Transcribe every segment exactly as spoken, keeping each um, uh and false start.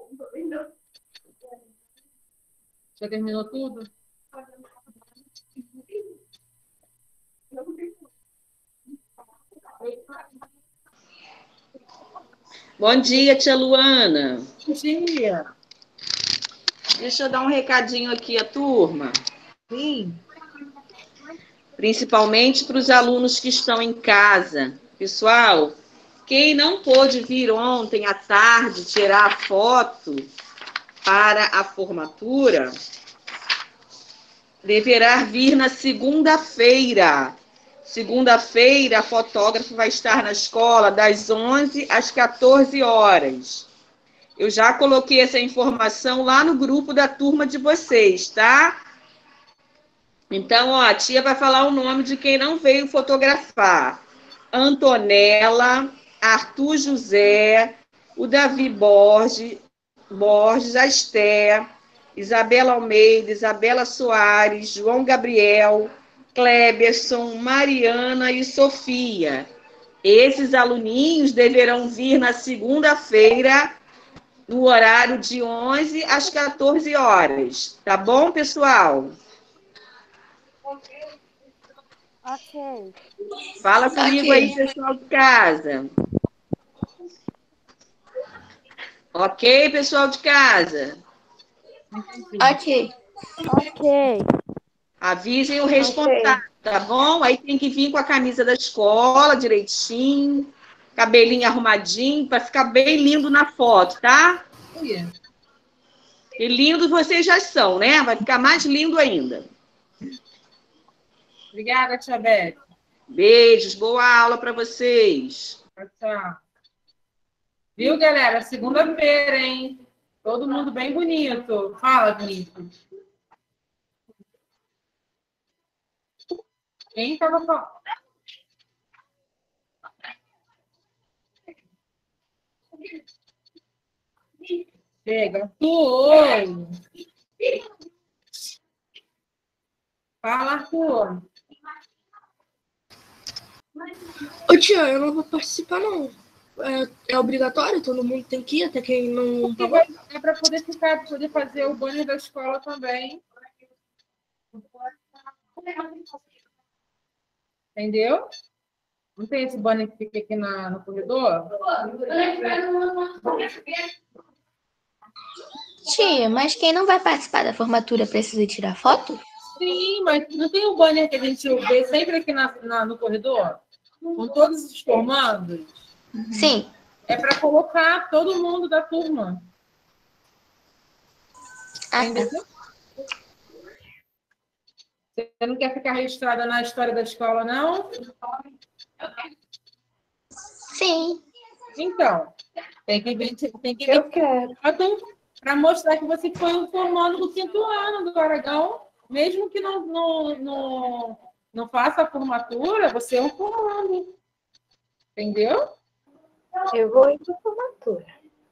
Já terminou tudo? Bom dia, tia Luana. Bom dia. Deixa eu dar um recadinho aqui à turma. Sim. Principalmente para os alunos que estão em casa. Pessoal, quem não pôde vir ontem à tarde tirar a foto para a formatura, deverá vir na segunda-feira. Segunda-feira, a fotógrafa vai estar na escola das onze às quatorze horas. Eu já coloquei essa informação lá no grupo da turma de vocês, tá? Então, ó, a tia vai falar o nome de quem não veio fotografar. Antonella, Arthur José, o Davi Borges, Borges, a Esté, Isabela Almeida, Isabela Soares, João Gabriel, Kleberson, Mariana e Sofia. Esses aluninhos deverão vir na segunda-feira, no horário de onze às quatorze horas. Tá bom, pessoal? Ok. Fala comigo Ok. aí, pessoal de casa. Ok, pessoal de casa? Ok. Ok. Avisem o responsável, tá bom? Aí tem que vir com a camisa da escola direitinho, cabelinho arrumadinho, para ficar bem lindo na foto, tá? Oi. E lindo vocês já são, né? Vai ficar mais lindo ainda. Obrigada, tia Beth. Beijos, boa aula para vocês. Tchau, tchau. Viu, galera? Segunda-feira, hein? Todo mundo bem bonito. Fala, bonito. Quem tava falando? Chega. Oi. Fala, Arthur. Ô tia, eu não vou participar não. É, é obrigatório? Todo mundo tem que ir, até quem não Porque pagou? vai- é para poder ficar, pra poder fazer o banner da escola também. Entendeu? Não tem esse banner que fica aqui na, no corredor? Tia, mas quem não vai participar da formatura precisa tirar foto? Sim, mas não tem um banner que a gente vê sempre aqui na, na- no corredor? Com todos os formandos? Sim. É para colocar todo mundo da turma. Ah, Entendeu? Você não quer ficar registrada na história da escola, não? sim. Então, tem que ver, tem que Eu ver quero. para mostrar que você foi um formando do quinto ano do Aragão, mesmo que não, não, não, não faça a formatura, você é um formando. Entendeu? Eu vou ir para a formatura.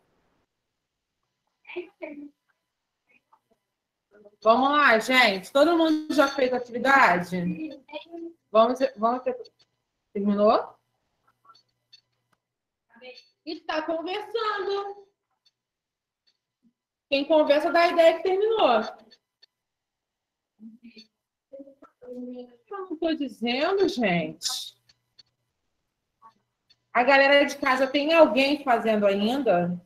Vamos lá, gente. Todo mundo já fez a atividade? Vamos, vamos ter... Terminou? Está conversando. Quem conversa dá a ideia que terminou. Eu não estou dizendo, gente. A galera de casa tem alguém fazendo ainda?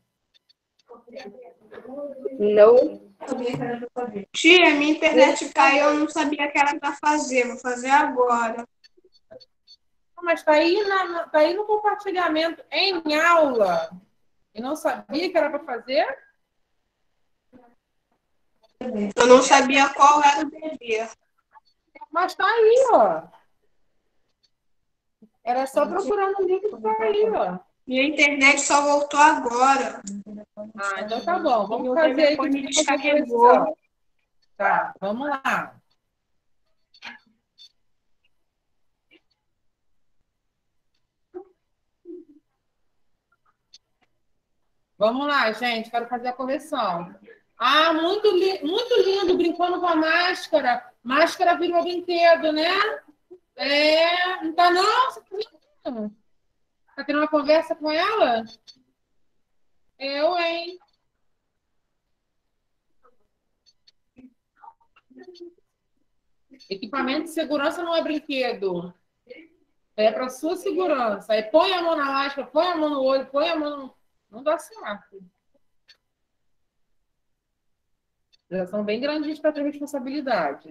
Não. Tia, minha internet caiu, eu não sabia que era pra fazer, vou fazer agora. Mas está aí, na, tá aí no compartilhamento em aula. E não sabia que era para fazer? Eu não sabia qual era o dever. Mas está aí, ó. Era só procurar no livro que está aí, ó. Minha internet só voltou agora. Ah, então tá bom. Vamos Meu fazer aí que a telefone gente vai fazer descarregou. correção. Tá, vamos lá. Vamos lá, gente. Quero fazer a correção. Ah, muito, li muito lindo, brincando com a máscara. Máscara virou brinquedo, né? É, não tá não? Você tá vendo? Tá tendo uma conversa com ela? Eu, hein? Equipamento de segurança não é brinquedo. É para sua segurança. Aí põe a mão na lasca, põe a mão no olho, põe a mão no... Não dá certo. Já são bem grandinhos para ter responsabilidade.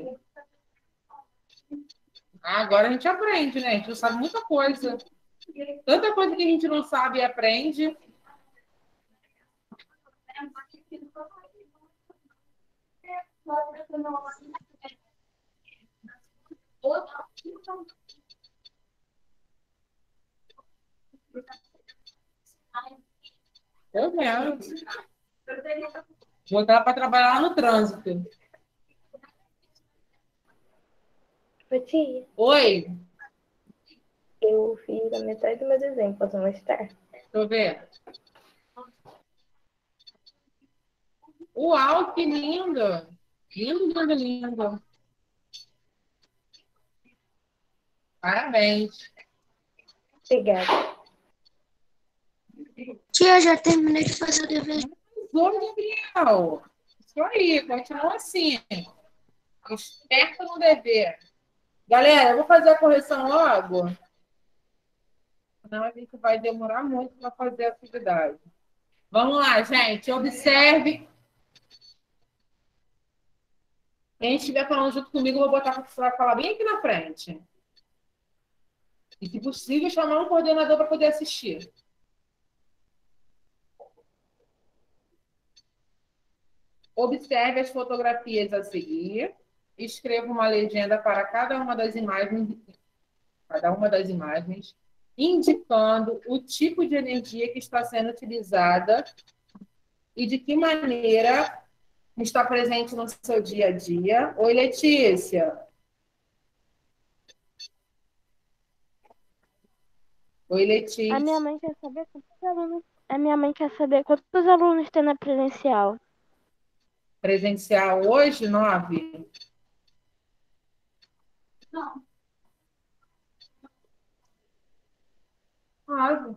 Ah, agora a gente aprende, né? A gente não sabe muita coisa. Tanta coisa que a gente não sabe e aprende. Eu quero. Vou botar para trabalhar lá no trânsito. Ô, tia, Oi, eu fiz a metade do meu desenho. Posso mostrar? deixa eu ver. Uau, que lindo! Lindo, lindo, lindo. Parabéns. Obrigada. Tia, já terminei de fazer o dever. Oi, Gabriel. Isso aí, continua assim. Esperto no dever. Galera, eu vou fazer a correção logo. Senão a gente vai demorar muito para fazer a atividade. Vamos lá, gente. Observe. Quem estiver falando junto comigo, eu vou botar para falar bem aqui na frente. E, se possível, chamar um coordenador para poder assistir. Observe as fotografias a seguir. Escreva uma legenda para cada uma das imagens, cada uma das imagens, indicando o tipo de energia que está sendo utilizada e de que maneira está presente no seu dia a dia. Oi, Letícia. Oi, Letícia. A minha mãe quer saber quantos alunos. A minha mãe quer saber quantos alunos tem na presencial. Presencial hoje, nove? Não. Nove.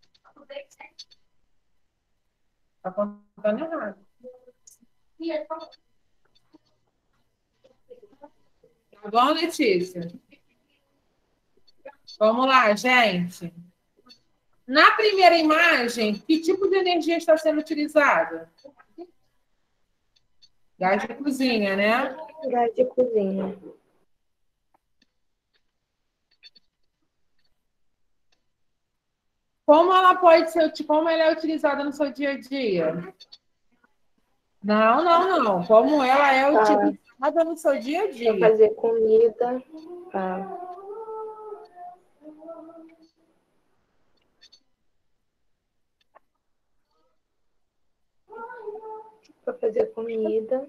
Está contando errado. Tá bom, Letícia? Vamos lá, gente. Na primeira imagem, que tipo de energia está sendo utilizada? Gás de cozinha, né? Gás de cozinha. Como ela pode ser, como ela é utilizada no seu dia a dia? Não, não, não. Como ela é utilizada no seu dia a Para dia? fazer comida. Tá. Para fazer comida.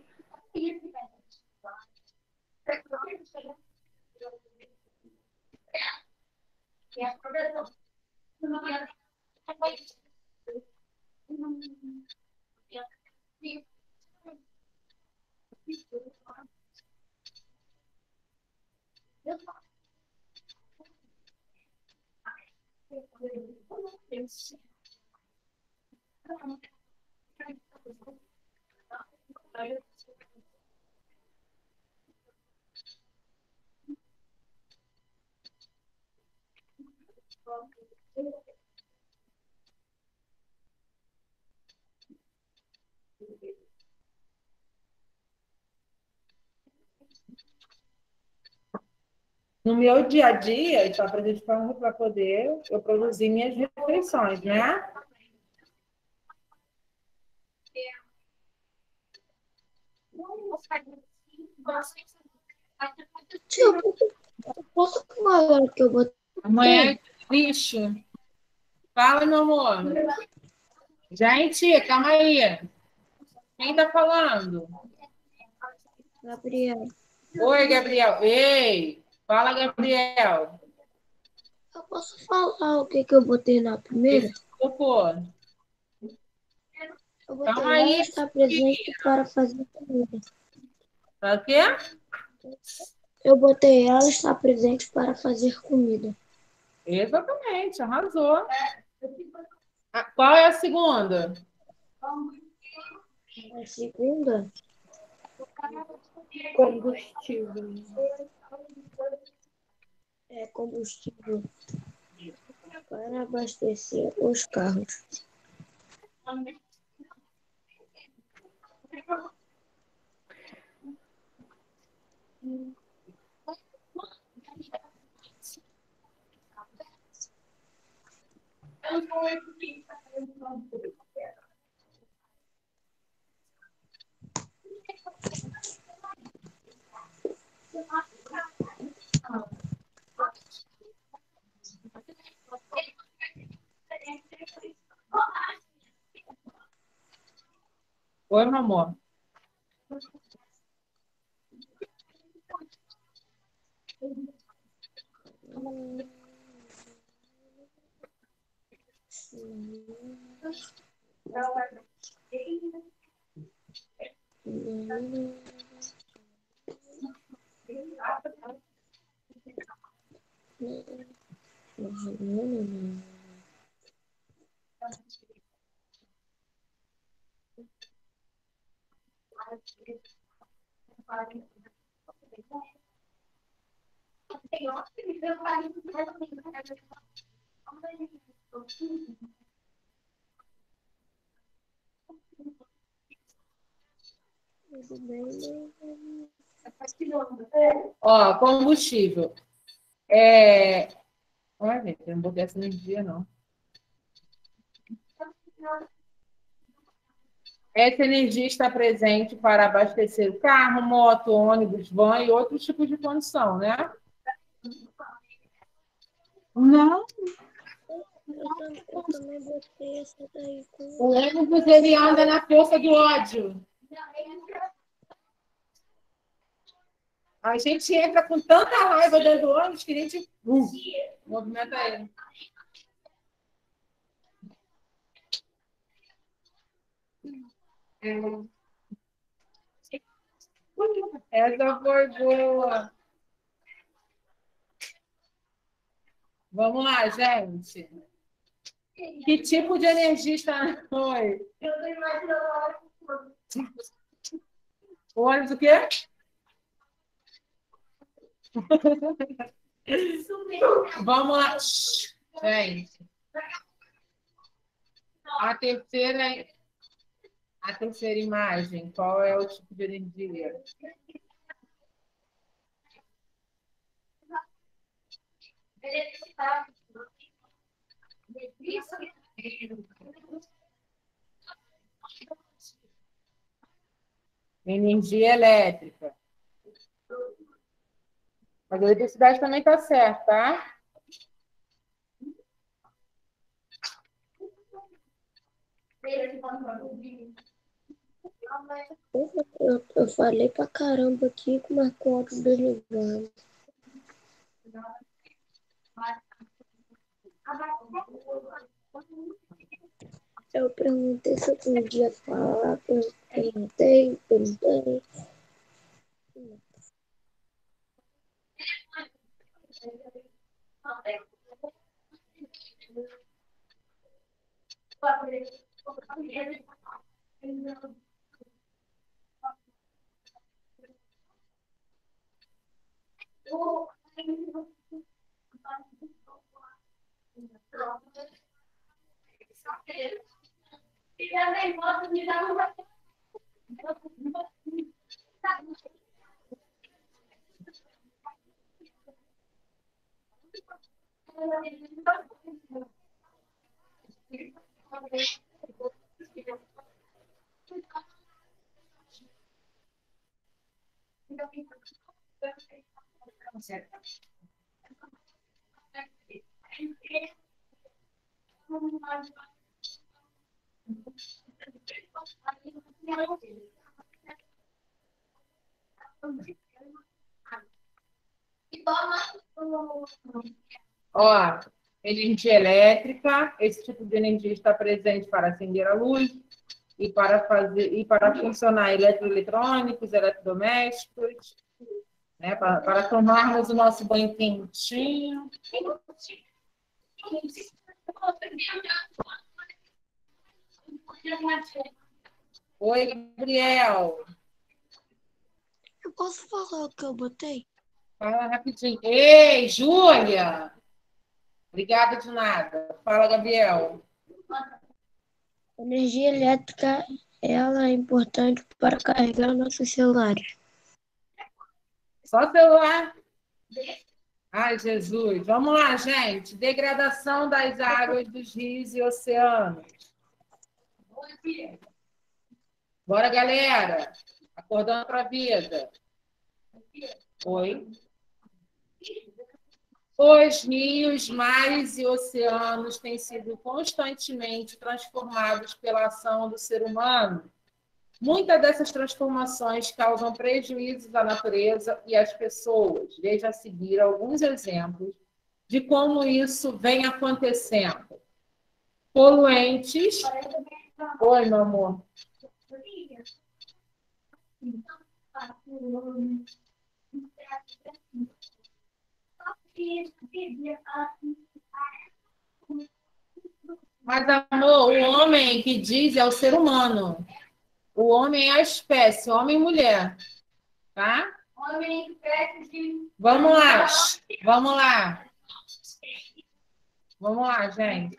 No meu dia a dia, está apresentando para poder eu produzir minhas refeições, né? Tia, eu posso, eu posso falar agora que eu botei? Amanhã é lixo. Fala, meu amor. Gente, calma aí. Quem está falando? Gabriel, Oi, Gabriel. Ei, fala, Gabriel. eu posso falar o que, que eu botei na primeira? Desculpa. Eu botei Calma ela aí, está presente para fazer comida. Tá o quê? Eu botei ela está presente para fazer comida. Exatamente, arrasou. Ah, qual é a segunda? A segunda, Combustível. É combustível para abastecer os carros. Oi, meu amor. Ó, combustível. É... Olha, gente, eu não botei essa energia, não. Essa energia está presente para abastecer o carro, moto, ônibus, van e outros tipos de condução, né? Não. Eu, tam- eu também botei essa daí com. O ônibus, ele anda na força do ódio. A gente entra com tanta raiva dentro do ônibus que a gente uh, movimenta ele. Essa foi boa. Vamos lá, gente. Que tipo de energia está... Oi. O ônibus o quê? Vamos lá. Gente. A terceira, a terceira imagem, qual é o tipo de energia? Energia elétrica. Mas a eletricidade também está certa, tá? Eu, eu falei pra caramba aqui com uma conta desligando. Eu perguntei se eu podia falar, perguntei, perguntei. Ó, energia elétrica, esse tipo de energia está presente para acender a luz e para fazer e para funcionar eletroeletrônicos, eletrodomésticos, né, para, para tomarmos o nosso banho quentinho. Oi, Gabriel. posso falar o que eu botei? Fala rapidinho. Ei, Júlia! Obrigada de nada. Fala, Gabriel. Energia elétrica, ela é importante para carregar nossos celulares. Só celular. Ai, Jesus. Vamos lá, gente. Degradação das águas dos rios e oceanos. Bora, galera. Acordando para a vida. Oi. Os rios, mares e oceanos têm sido constantemente transformados pela ação do ser humano. Muitas dessas transformações causam prejuízos à natureza e às pessoas. Veja a seguir alguns exemplos de como isso vem acontecendo. Poluentes. Oi, meu amor. Mas, amor, o homem que diz é o ser humano. O homem é a espécie, homem e mulher. Tá? Homem, espécie. Vamos lá. Vamos lá. Vamos lá, gente.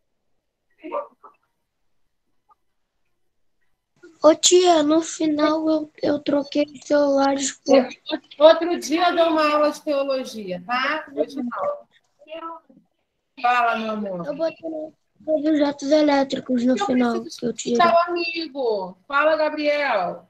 Ô tia, no final eu, eu troquei os celulares por... Outro dia eu dou uma aula de teologia, tá? Hoje não. Fala, meu amor. Eu botei os objetos elétricos no Eu final preciso que eu tirei. Tchau, amigo. Fala, Gabriel.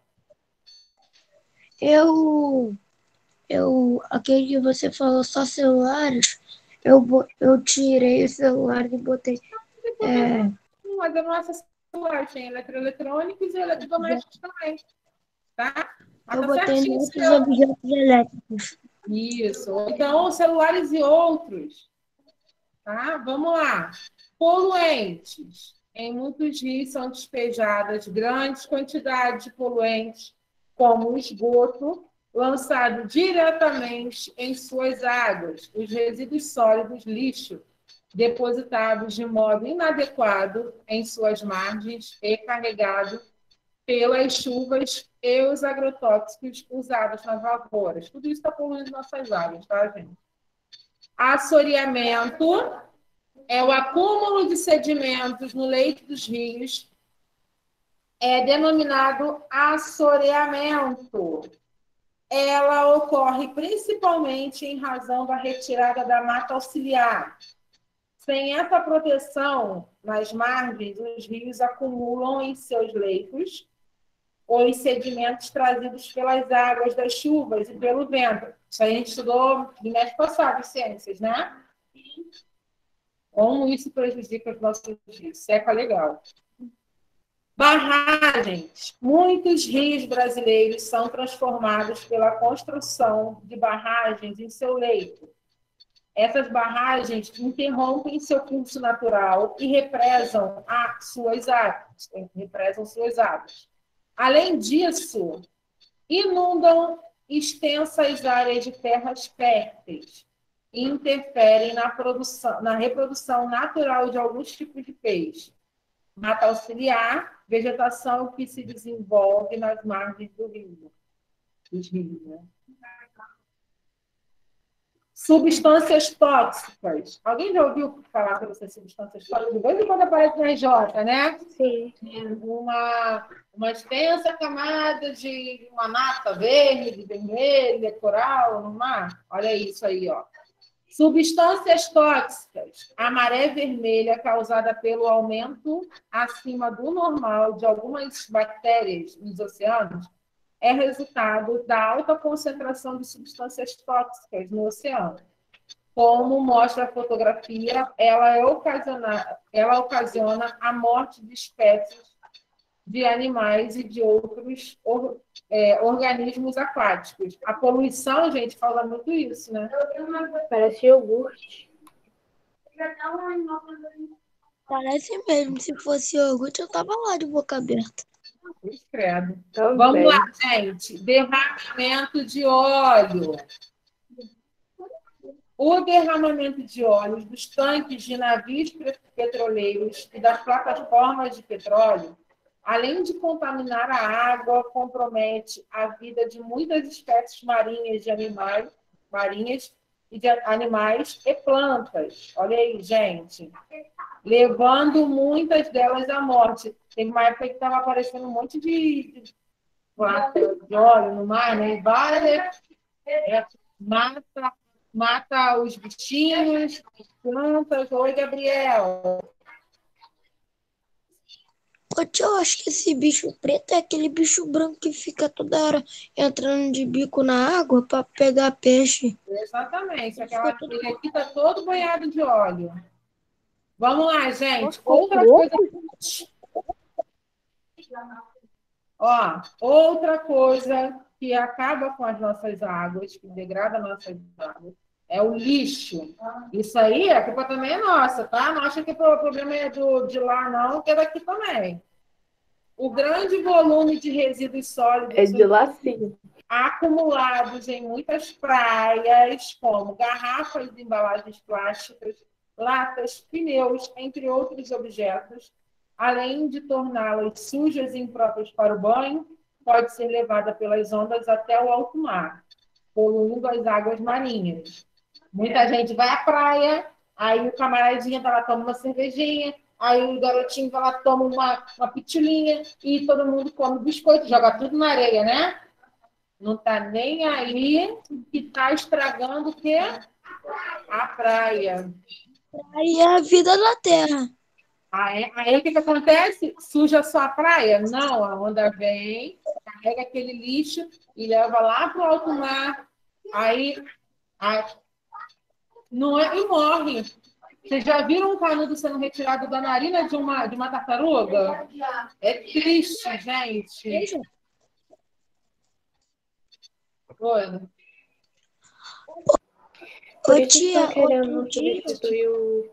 Eu, eu, aquele que você falou só celulares, eu, bo- eu tirei o celular e botei. É, Mas eu não acesso celular. Tem eletroeletrônicos e eletrodomésticos também. Tá? Mas eu tá botei certinho, muitos seu. objetos elétricos. Isso. Então, celulares e outros. Tá? Vamos lá. Poluentes. Em muitos rios são despejadas grandes quantidades de poluentes, como o esgoto, lançado diretamente em suas águas, os resíduos sólidos, lixo, depositados de modo inadequado em suas margens e carregado pelas chuvas e os agrotóxicos usados nas lavouras. Tudo isso está poluindo nossas águas, tá, gente? Assoreamento é o acúmulo de sedimentos no leito dos rios, é denominado assoreamento. Ela ocorre principalmente em razão da retirada da mata auxiliar. Sem essa proteção nas margens, os rios acumulam em seus leitos os sedimentos trazidos pelas águas das chuvas e pelo vento. Isso a gente estudou no mês passado, em ciências, né? Como isso prejudica os nossos rios. Seca legal. Barragens. Muitos rios brasileiros são transformados pela construção de barragens em seu leito. Essas barragens interrompem seu curso natural e represam as suas águas. Represam suas águas. Além disso, inundam extensas áreas de terras férteis e interferem na, produção, na reprodução natural de alguns tipos de peixe. Mata auxiliar, vegetação que se desenvolve nas margens do rio, dos rios, né? Substâncias tóxicas. Alguém já ouviu falar sobre essas substâncias tóxicas? De vez em quando aparece na R J, né? Sim. Uma, uma extensa camada de uma nata verde, vermelha, coral no mar. Olha isso aí, ó. Substâncias tóxicas. A maré vermelha causada pelo aumento acima do normal de algumas bactérias nos oceanos é resultado da alta concentração de substâncias tóxicas no oceano. Como mostra a fotografia, ela, é ocasiona, ela ocasiona a morte de espécies de animais e de outros or, é, organismos aquáticos. A poluição, gente, fala muito isso, né? Parece iogurte. Parece mesmo, se fosse iogurte, eu tava lá de boca aberta. Credo. Também. Vamos lá, gente. Derramamento de óleo. O derramamento de óleos dos tanques de navios petroleiros e das plataformas de petróleo além de contaminar a água, compromete a vida de muitas espécies marinhas de animais, marinhas e de animais e plantas. Olha aí, gente. Levando muitas delas à morte. Teve uma época que estava aparecendo um monte de, de planta de óleo no mar, né? E várias é, mata, mata os bichinhos, as plantas. Oi, Gabriel. Ô, tio, eu acho que esse bicho preto é aquele bicho branco que fica toda hora entrando de bico na água para pegar peixe. Exatamente. Ele Aquela, fica todo... ele aqui está todo banhado de óleo. Vamos lá, gente. Nossa, Outra louco. coisa. Ó, outra coisa que acaba com as nossas águas, que degrada nossas águas, é o lixo. Isso aí, a culpa também é nossa, tá? Não acha que o problema é do, de lá, não, que é daqui também. O grande volume de resíduos sólidos É de lá sim. acumulados em muitas praias, como garrafas de embalagens plásticas, latas, pneus, entre outros objetos, além de torná-las sujas e impróprias para o banho, pode ser levada pelas ondas até o alto mar, poluindo as águas marinhas. Muita gente vai à praia, aí o camaradinha tá lá, toma uma cervejinha, aí o garotinho vai lá, toma uma, uma pitulinha e todo mundo come biscoito, joga tudo na areia, né? Não tá nem aí que tá estragando o quê? A praia. Aí é a vida da terra. Aí, aí o que, que acontece? Suja só a praia? Não, a onda vem, carrega aquele lixo e leva lá para o alto mar. Aí, aí não é, e morre. Vocês já viram um canudo sendo retirado da narina de uma, de uma tartaruga? É triste, gente. Oi. Por Ô, isso que tia, estão querendo outro dia, substituir o...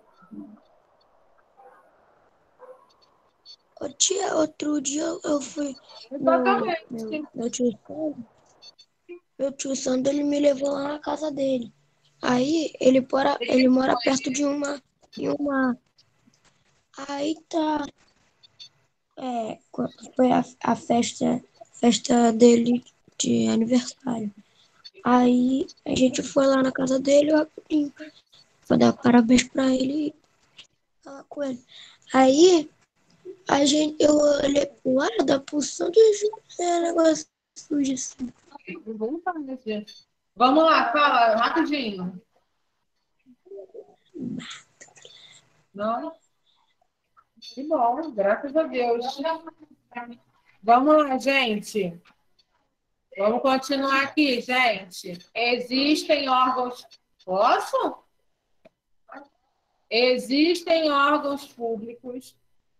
ô, tia, outro dia eu fui no Exatamente. meu, meu tio Sandro, meu tio Sandro, ele me levou lá na casa dele. Aí ele mora, ele mora perto de uma, de uma. Aí tá, é, foi a, a festa, festa dele de aniversário. Aí a gente foi lá na casa dele, rapidinho, pra dar parabéns pra ele e falar com ele. Aí a gente, eu olhei pro lado da pulsão de é, negócio sujo assim. Vamos falar desse jeito. Vamos lá, fala rapidinho. Não? Que bom, graças a Deus. Vamos lá, gente. Vamos continuar aqui, gente. Existem órgãos. Posso? Existem órgãos públicos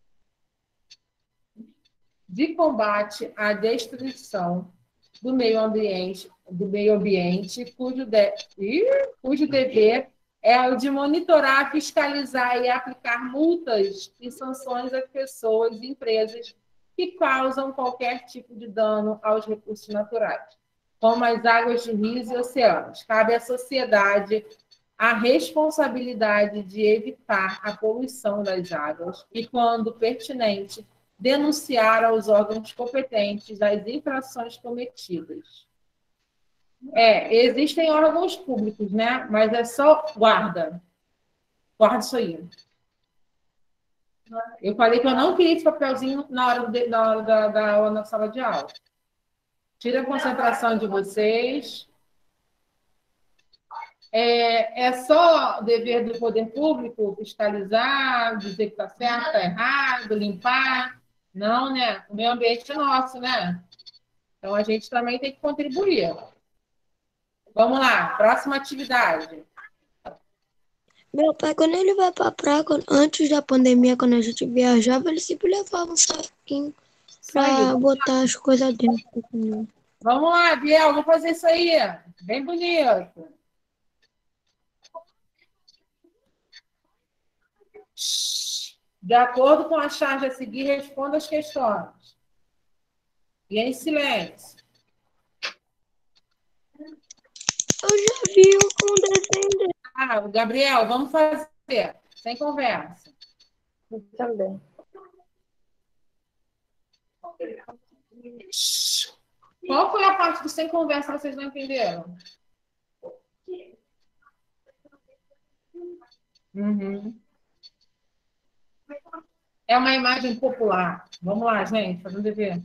de combate à destruição do meio ambiente, do meio ambiente, cujo, de... Ih, cujo dever é o de monitorar, fiscalizar e aplicar multas e sanções às pessoas e empresas que causam qualquer tipo de dano aos recursos naturais, como as águas de rios e oceanos. Cabe à sociedade a responsabilidade de evitar a poluição das águas e, quando pertinente, denunciar aos órgãos competentes as infrações cometidas. É, existem órgãos públicos, né? Mas é só guarda. Guarda isso aí. Eu falei que eu não queria esse papelzinho na hora, de, na hora da, da aula na sala de aula. Tira a concentração de vocês. É, é só o dever do poder público fiscalizar, dizer que está certo, está errado, limpar. Não, né? O meio ambiente é nosso, né? Então, a gente também tem que contribuir. Vamos lá, próxima atividade. Meu pai, quando ele vai pra praia, quando- antes da pandemia, quando a gente viajava, ele sempre levava um saquinho pra botar as coisas dentro. Vamos lá, Biel, vamos fazer isso aí. Bem bonito. De acordo com a charge a seguir, responda as questões. E em silêncio. Eu já vi um desenho dele. Ah, Gabriel, vamos fazer. Sem conversa. Também. Qual foi a parte do sem conversa que vocês não entenderam? Uhum. É uma imagem popular. Vamos lá, gente, fazendo dever.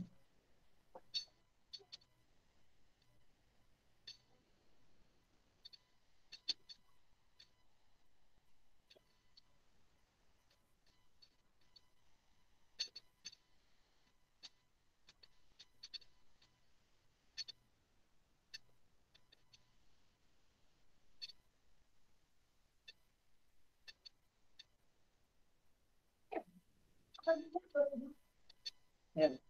É.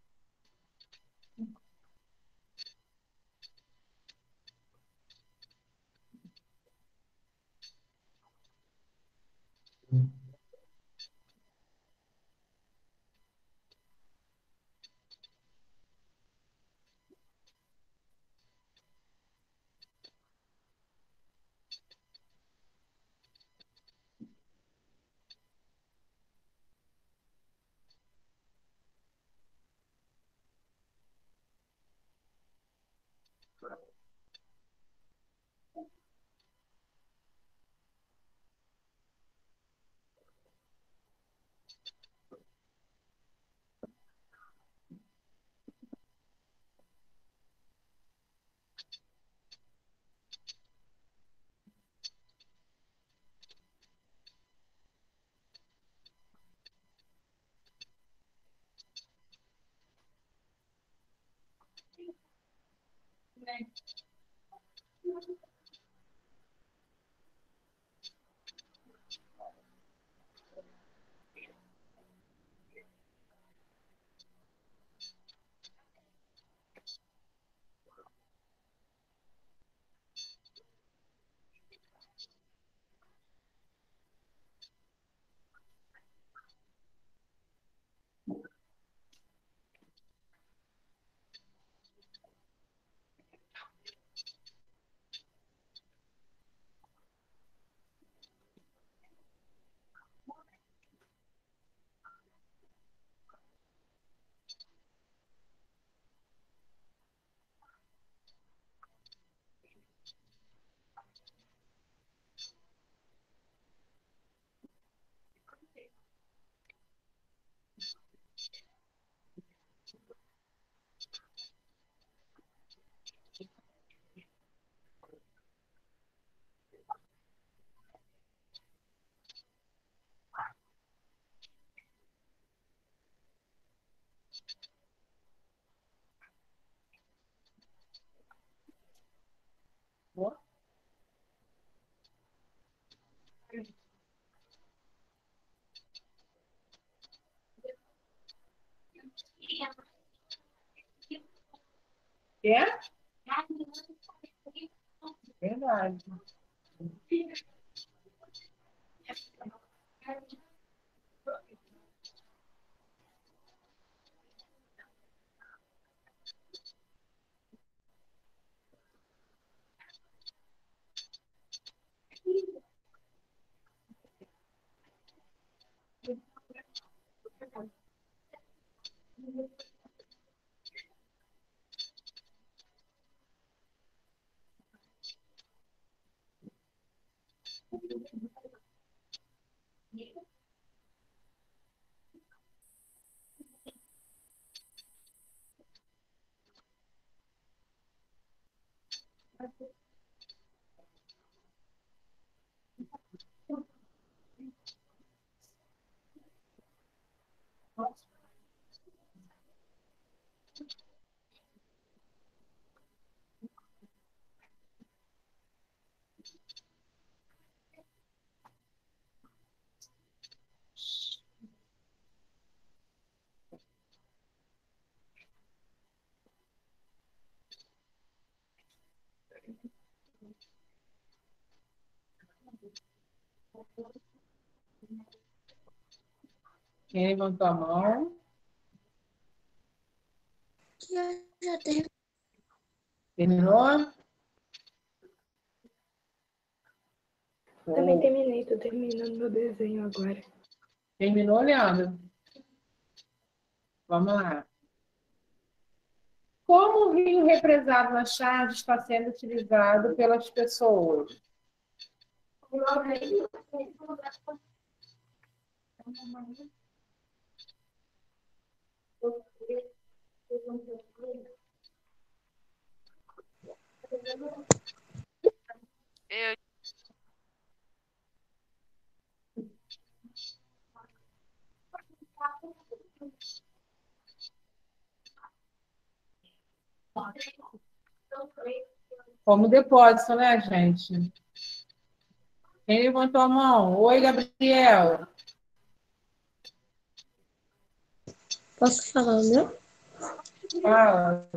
É? Verdade. Quem levantou a mão? Já, já terminou. Terminou? Também terminei, tô terminando meu desenho agora. Terminou, Leandro? Vamos lá. Como o rio represado na charge está sendo utilizado pelas pessoas? Eu, Como depósito, né, gente? Quem levantou a mão? Oi, Gabriel. Posso falar, né? Fala.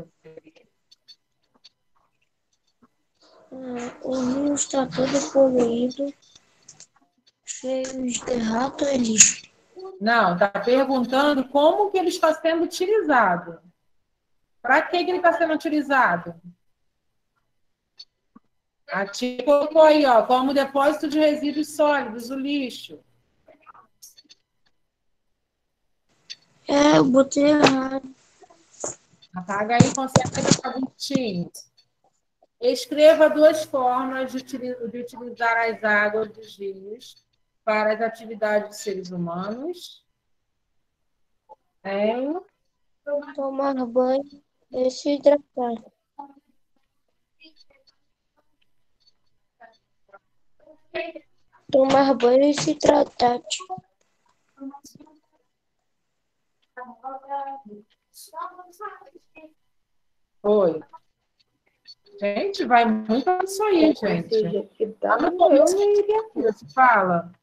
Ah, o rio está todo poluído, cheio de rato e lixo. Não, está perguntando como que ele está sendo utilizado. Para que, que ele está sendo utilizado? A tia colocou aí, ó, como depósito de resíduos sólidos, o lixo. É, eu botei errado. Apaga aí, conserta aí tá bonitinho. Escreva duas formas de utili- de utilizar as águas dos rios para as atividades dos seres humanos. Em Tomar banho e se hidratar. Tomar banho e se hidratar. Oi. Gente, vai muito isso aí, gente. Tá no começo, se fala.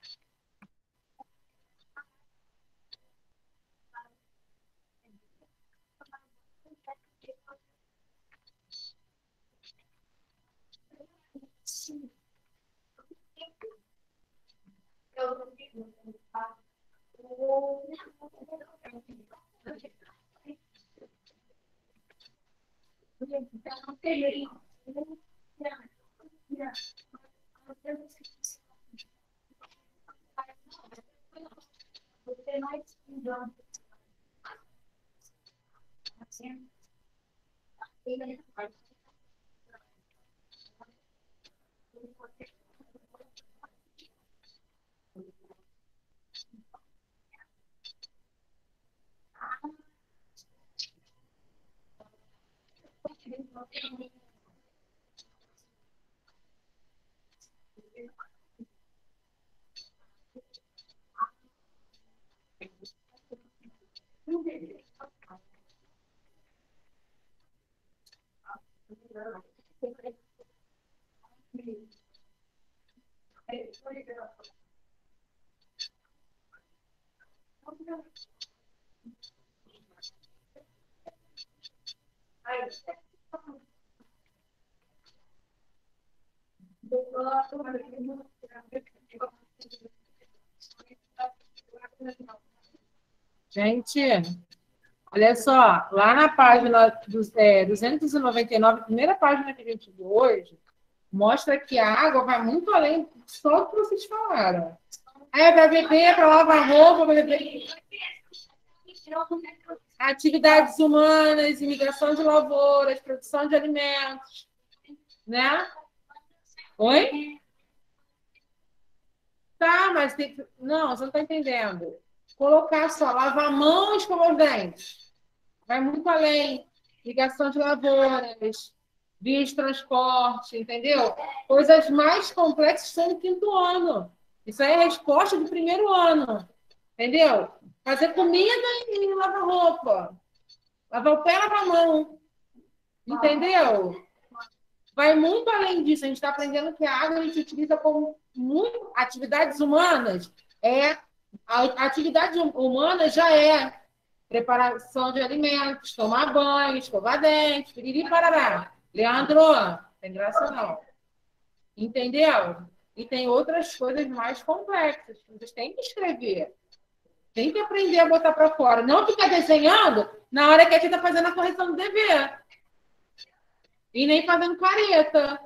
Gente, olha só, lá na página dos, é, duzentos e noventa e nove, primeira página que a gente viu hoje, mostra que a água vai muito além só do que vocês falaram. É para beber, para lavar roupa, para beber. Atividades humanas, imigração de lavouras, produção de alimentos, né? Oi? Tá, mas tem que... Não, você não está entendendo. Colocar só, lavar a mão e escovar os dentes. Vai muito além. Ligação de lavouras, vias de transporte, entendeu? Coisas mais complexas são no quinto ano. Isso aí é resposta do primeiro ano. Entendeu? Fazer comida e lavar roupa. Lavar o pé e lavar a mão. Entendeu? Vai muito além disso. A gente está aprendendo que a água a gente utiliza como muito... atividades humanas. É... A atividade humana já é preparação de alimentos, tomar banho, escovar dentes, piriri parará. Leandro, tem graça não. Entendeu? E tem outras coisas mais complexas que vocês têm que escrever. Tem que aprender a botar para fora. Não ficar desenhando na hora que a gente está fazendo a correção do dever. E nem fazendo careta.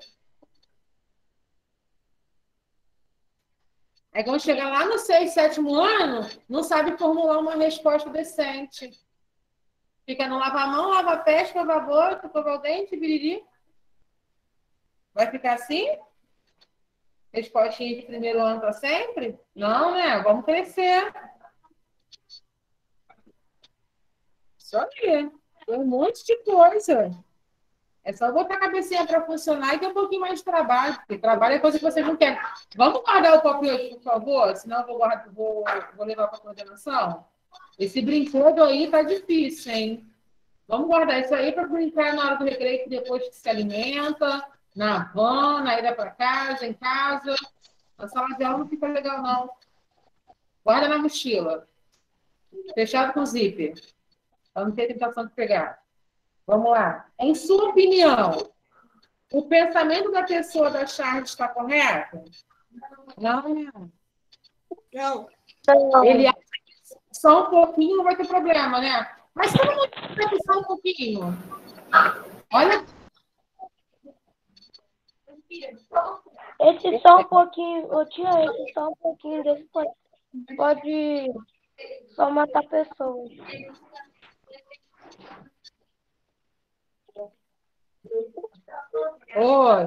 Aí quando chegar lá no sexto, sétimo ano, não sabe formular uma resposta decente. Fica no lava a mão, lava pés, escova a boca, escova o dente, biriri. Vai ficar assim? Respostinha de primeiro ano para sempre? Não, né? Vamos crescer. Isso aí. Tem um monte de coisa. É só botar a cabecinha para funcionar e ter um pouquinho mais de trabalho, porque trabalho é coisa que vocês não querem. Vamos guardar o copo hoje, por favor? Senão eu vou, guardar, vou, vou levar para a coordenação. Esse brinquedo aí tá difícil, hein? Vamos guardar isso aí para brincar na hora do recreio, depois que se alimenta, na van, na ida para casa, em casa. Na sala de aula não fica legal, não. Guarda na mochila. Fechado com zíper. Para não ter tentação de pegar. Vamos lá. Em sua opinião, o pensamento da pessoa da Charles está correto? Não, não. Não. Ele acha que só um pouquinho não vai ter problema, né? Mas todo mundo vai ter só um pouquinho. Olha. Esse só um pouquinho, ô tia, esse só um pouquinho desse pode, pode só matar pessoas. Oi.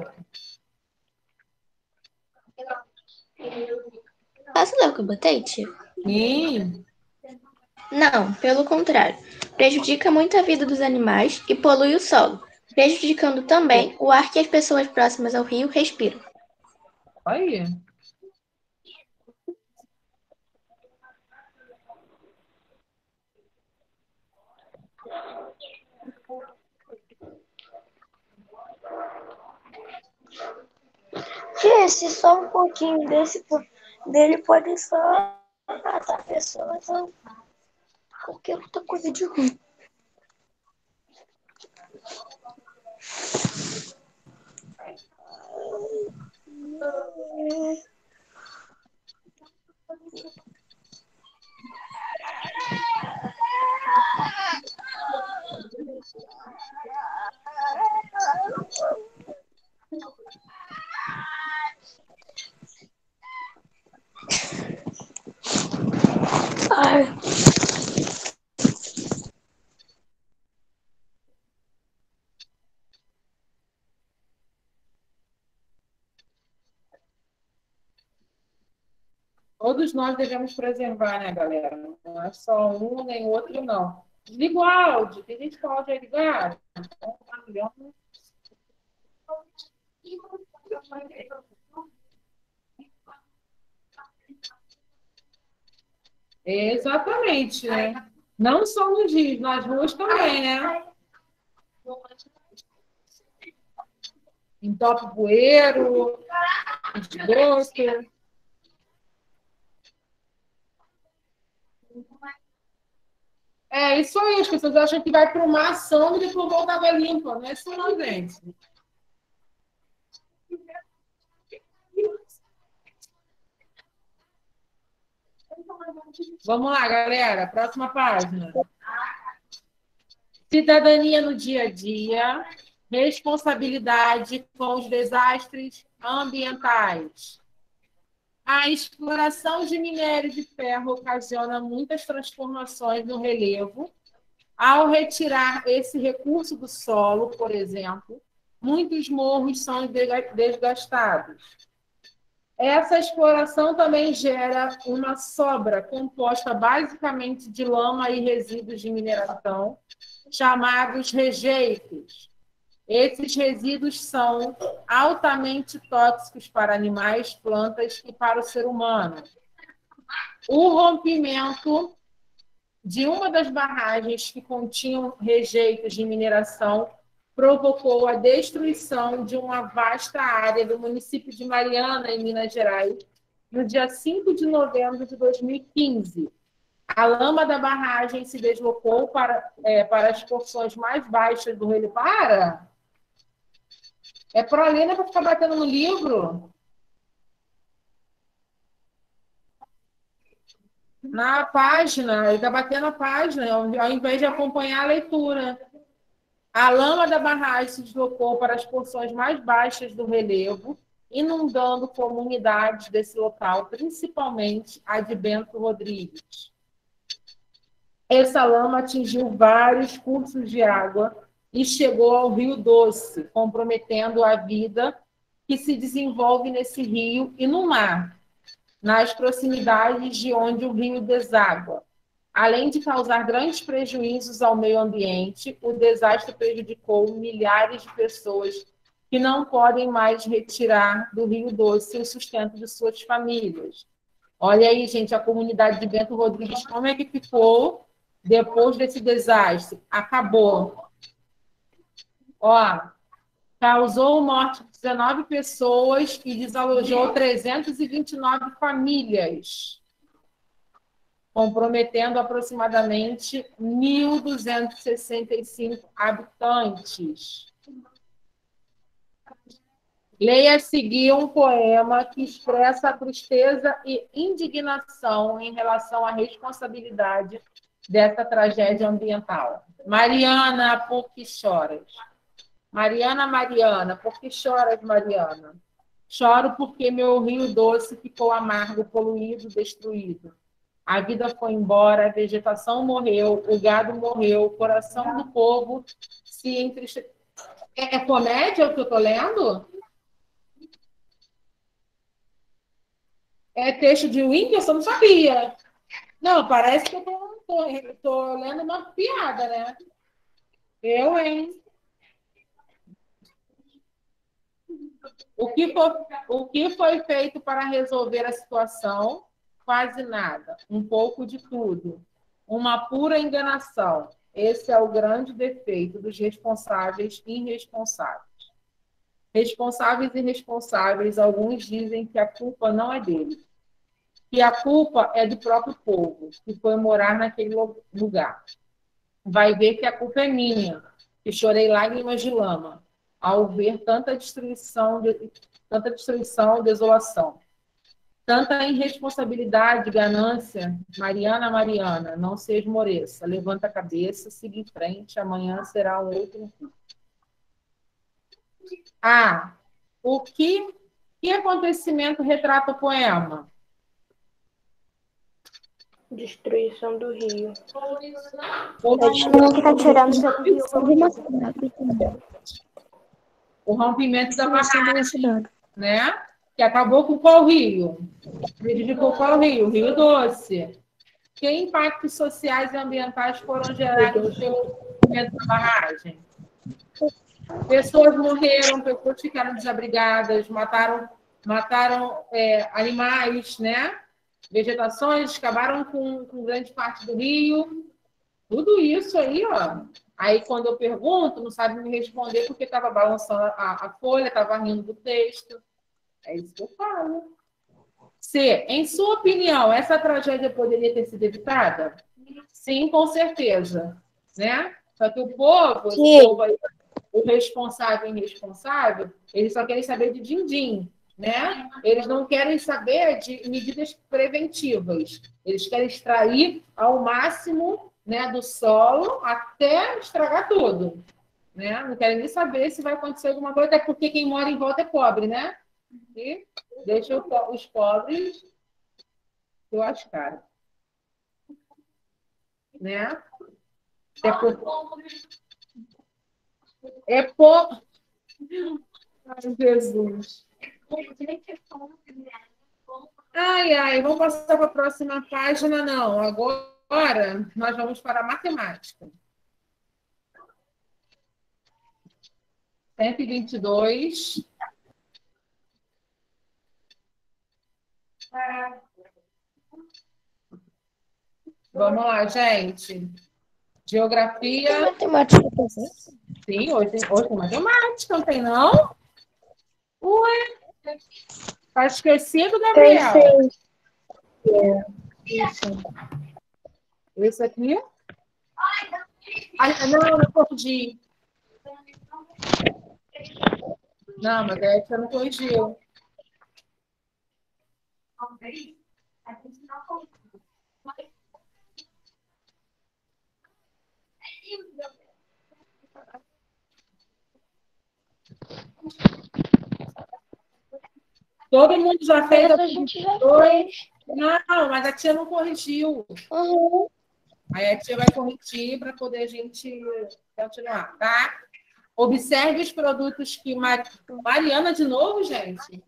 Posso ler o que eu botei, tia? Sim. Não, pelo contrário. Prejudica muito a vida dos animais e polui o solo, prejudicando também o ar que as pessoas próximas ao rio respiram. Aí. Tia, esse só um pouquinho desse, dele pode só matar pessoas ou qualquer outra coisa de ruim. Ai. Todos nós devemos preservar, né, galera? Não é só um nem o outro, não. Desliga o áudio. Tem gente com o áudio aí ligado? Exatamente, né? Não só nos rios, nas ruas também, né? Entope bueiro, esgoto. É isso aí, as pessoas acham que vai para uma ação e depois volta água limpa. Não é isso não, gente. Vamos lá, galera. Próxima página. Cidadania no dia a dia. Responsabilidade com os desastres ambientais. A exploração de minério de ferro ocasiona muitas transformações no relevo. Ao retirar esse recurso do solo, por exemplo, muitos morros são desgastados. Essa exploração também gera uma sobra composta basicamente de lama e resíduos de mineração, chamados rejeitos. Esses resíduos são altamente tóxicos para animais, plantas e para o ser humano. O rompimento de uma das barragens que continham rejeitos de mineração provocou a destruição de uma vasta área do município de Mariana, em Minas Gerais, no dia cinco de novembro de dois mil e quinze. A lama da barragem se deslocou para, é, para as porções mais baixas do relevo. Para! É para ler, não é para ficar batendo no livro? Na página, ele está batendo a página, ao invés de acompanhar a leitura. A lama da barragem se deslocou para as porções mais baixas do relevo, inundando comunidades desse local, principalmente a de Bento Rodrigues. Essa lama atingiu vários cursos de água e chegou ao Rio Doce, comprometendo a vida que se desenvolve nesse rio e no mar, nas proximidades de onde o rio deságua. Além de causar grandes prejuízos ao meio ambiente, o desastre prejudicou milhares de pessoas que não podem mais retirar do Rio Doce o sustento de suas famílias. Olha aí, gente, a comunidade de Bento Rodrigues, como é que ficou depois desse desastre? Acabou. Ó, causou morte de dezenove pessoas e desalojou trezentas e vinte e nove famílias, comprometendo aproximadamente mil duzentos e sessenta e cinco habitantes. Leia a seguir um poema que expressa a tristeza e indignação em relação à responsabilidade dessa tragédia ambiental. Mariana, por que choras? Mariana, Mariana, por que choras, Mariana? Choro porque meu Rio Doce ficou amargo, poluído, destruído. A vida foi embora, a vegetação morreu, o gado morreu, o coração do povo se entristeceu. É, é comédia o que eu estou lendo? É texto de Whindersson? Eu não sabia. Não, parece que eu estou lendo uma piada, né? Eu, hein? O que, foi, o que foi feito para resolver a situação? Quase nada. Um pouco de tudo. Uma pura enganação. Esse é o grande defeito dos responsáveis e irresponsáveis. Responsáveis e irresponsáveis, alguns dizem que a culpa não é deles, que a culpa é do próprio povo, que foi morar naquele lugar. Vai ver que a culpa é minha, que chorei lágrimas de lama, ao ver tanta destruição, tanta destruição, desolação. Tanta irresponsabilidade, ganância. Mariana, Mariana, não se esmoreça, levanta a cabeça, siga em frente, amanhã será um outro dia. Ah, o que, que acontecimento retrata o poema? Destruição do rio. O que tá tirando seu O rompimento da barragem, né? Que acabou com qual rio? Prejudicou qual rio? Rio Doce. Que impactos sociais e ambientais foram gerados pelo rompimento da barragem? Pessoas morreram, pessoas ficaram desabrigadas, mataram, mataram é, animais, né? Vegetações, acabaram com, com grande parte do rio. Tudo isso aí, ó. Aí, quando eu pergunto, não sabe me responder porque estava balançando a, a folha, estava rindo do texto. É isso que eu falo. C. Em sua opinião, essa tragédia poderia ter sido evitada? Sim, com certeza. Né? Só que o povo, esse povo aí, o responsável e irresponsável, eles só querem saber de din-din, né? Eles não querem saber de medidas preventivas. Eles querem extrair ao máximo, né, do solo até estragar tudo, né? Não querem nem saber se vai acontecer alguma coisa, até porque quem mora em volta é pobre, né? E deixa os pobres eu acho caro, né? É por... É por... Ai, Jesus. Ai, ai, vamos passar para a próxima página, não. Agora nós vamos para a matemática. cento e vinte e dois. Vamos lá, gente. Geografia. Matemática também? Sim, hoje, hoje tem matemática, não tem, não? Ué, tá esquecido, Gabriel? Tem sim. Isso. Esse aqui? Ah, não, não corrigi. Não, mas é que você não corrigiu. Todo mundo já fez. Mas a gente já fez. Não, mas a tia não corrigiu. Uhum. Aí a tia vai corrigir para poder a gente continuar, tá? Observe os produtos que... Mar... Mariana de novo, gente?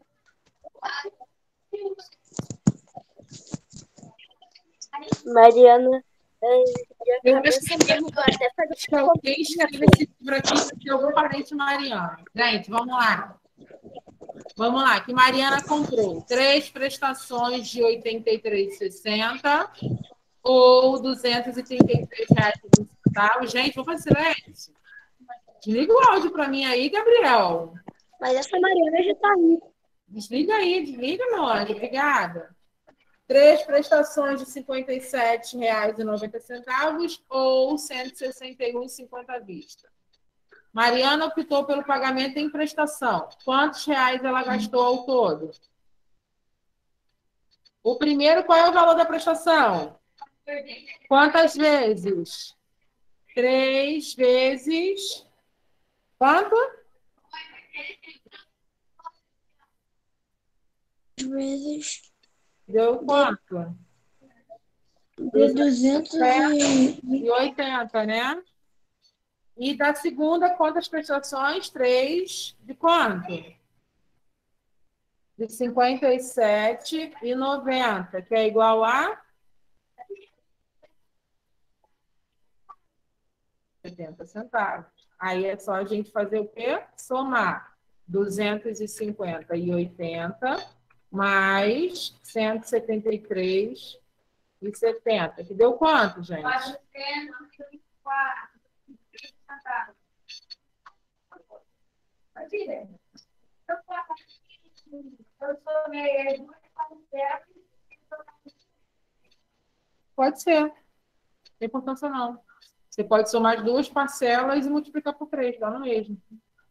Mariana, Eu acho que acho que alguém escreve esse livro aqui porque algum parente de Mariana. Gente, vamos lá. Vamos lá, que Mariana comprou três prestações de oitenta e três reais e sessenta centavos ou duzentos e trinta e três reais e vinte centavos. Gente, vou fazer silêncio. Desliga o áudio para mim aí, Gabriel. Mas essa Mariana já tá aí. Desliga aí, desliga, meu anjo. Obrigada. Três prestações de cinquenta e sete reais e noventa centavos ou cento e sessenta e um reais e cinquenta centavos à vista. Mariana optou pelo pagamento em prestação. Quantos reais ela gastou ao todo? O primeiro, qual é o valor da prestação? Quantas vezes? Três vezes... Quanto? Vezes Deu quanto? de duzentos e oitenta, né? E da segunda, quantas prestações? Três. De quanto? De cinquenta e sete reais e noventa centavos, que é igual a setenta centavos. Aí é só a gente fazer o quê? Somar duzentos e cinquenta e oitenta mais cento e setenta e três e setenta. Que deu quanto, gente? Pode ser. Não tem importância, não. Você pode somar as duas parcelas e multiplicar por três, dá no mesmo.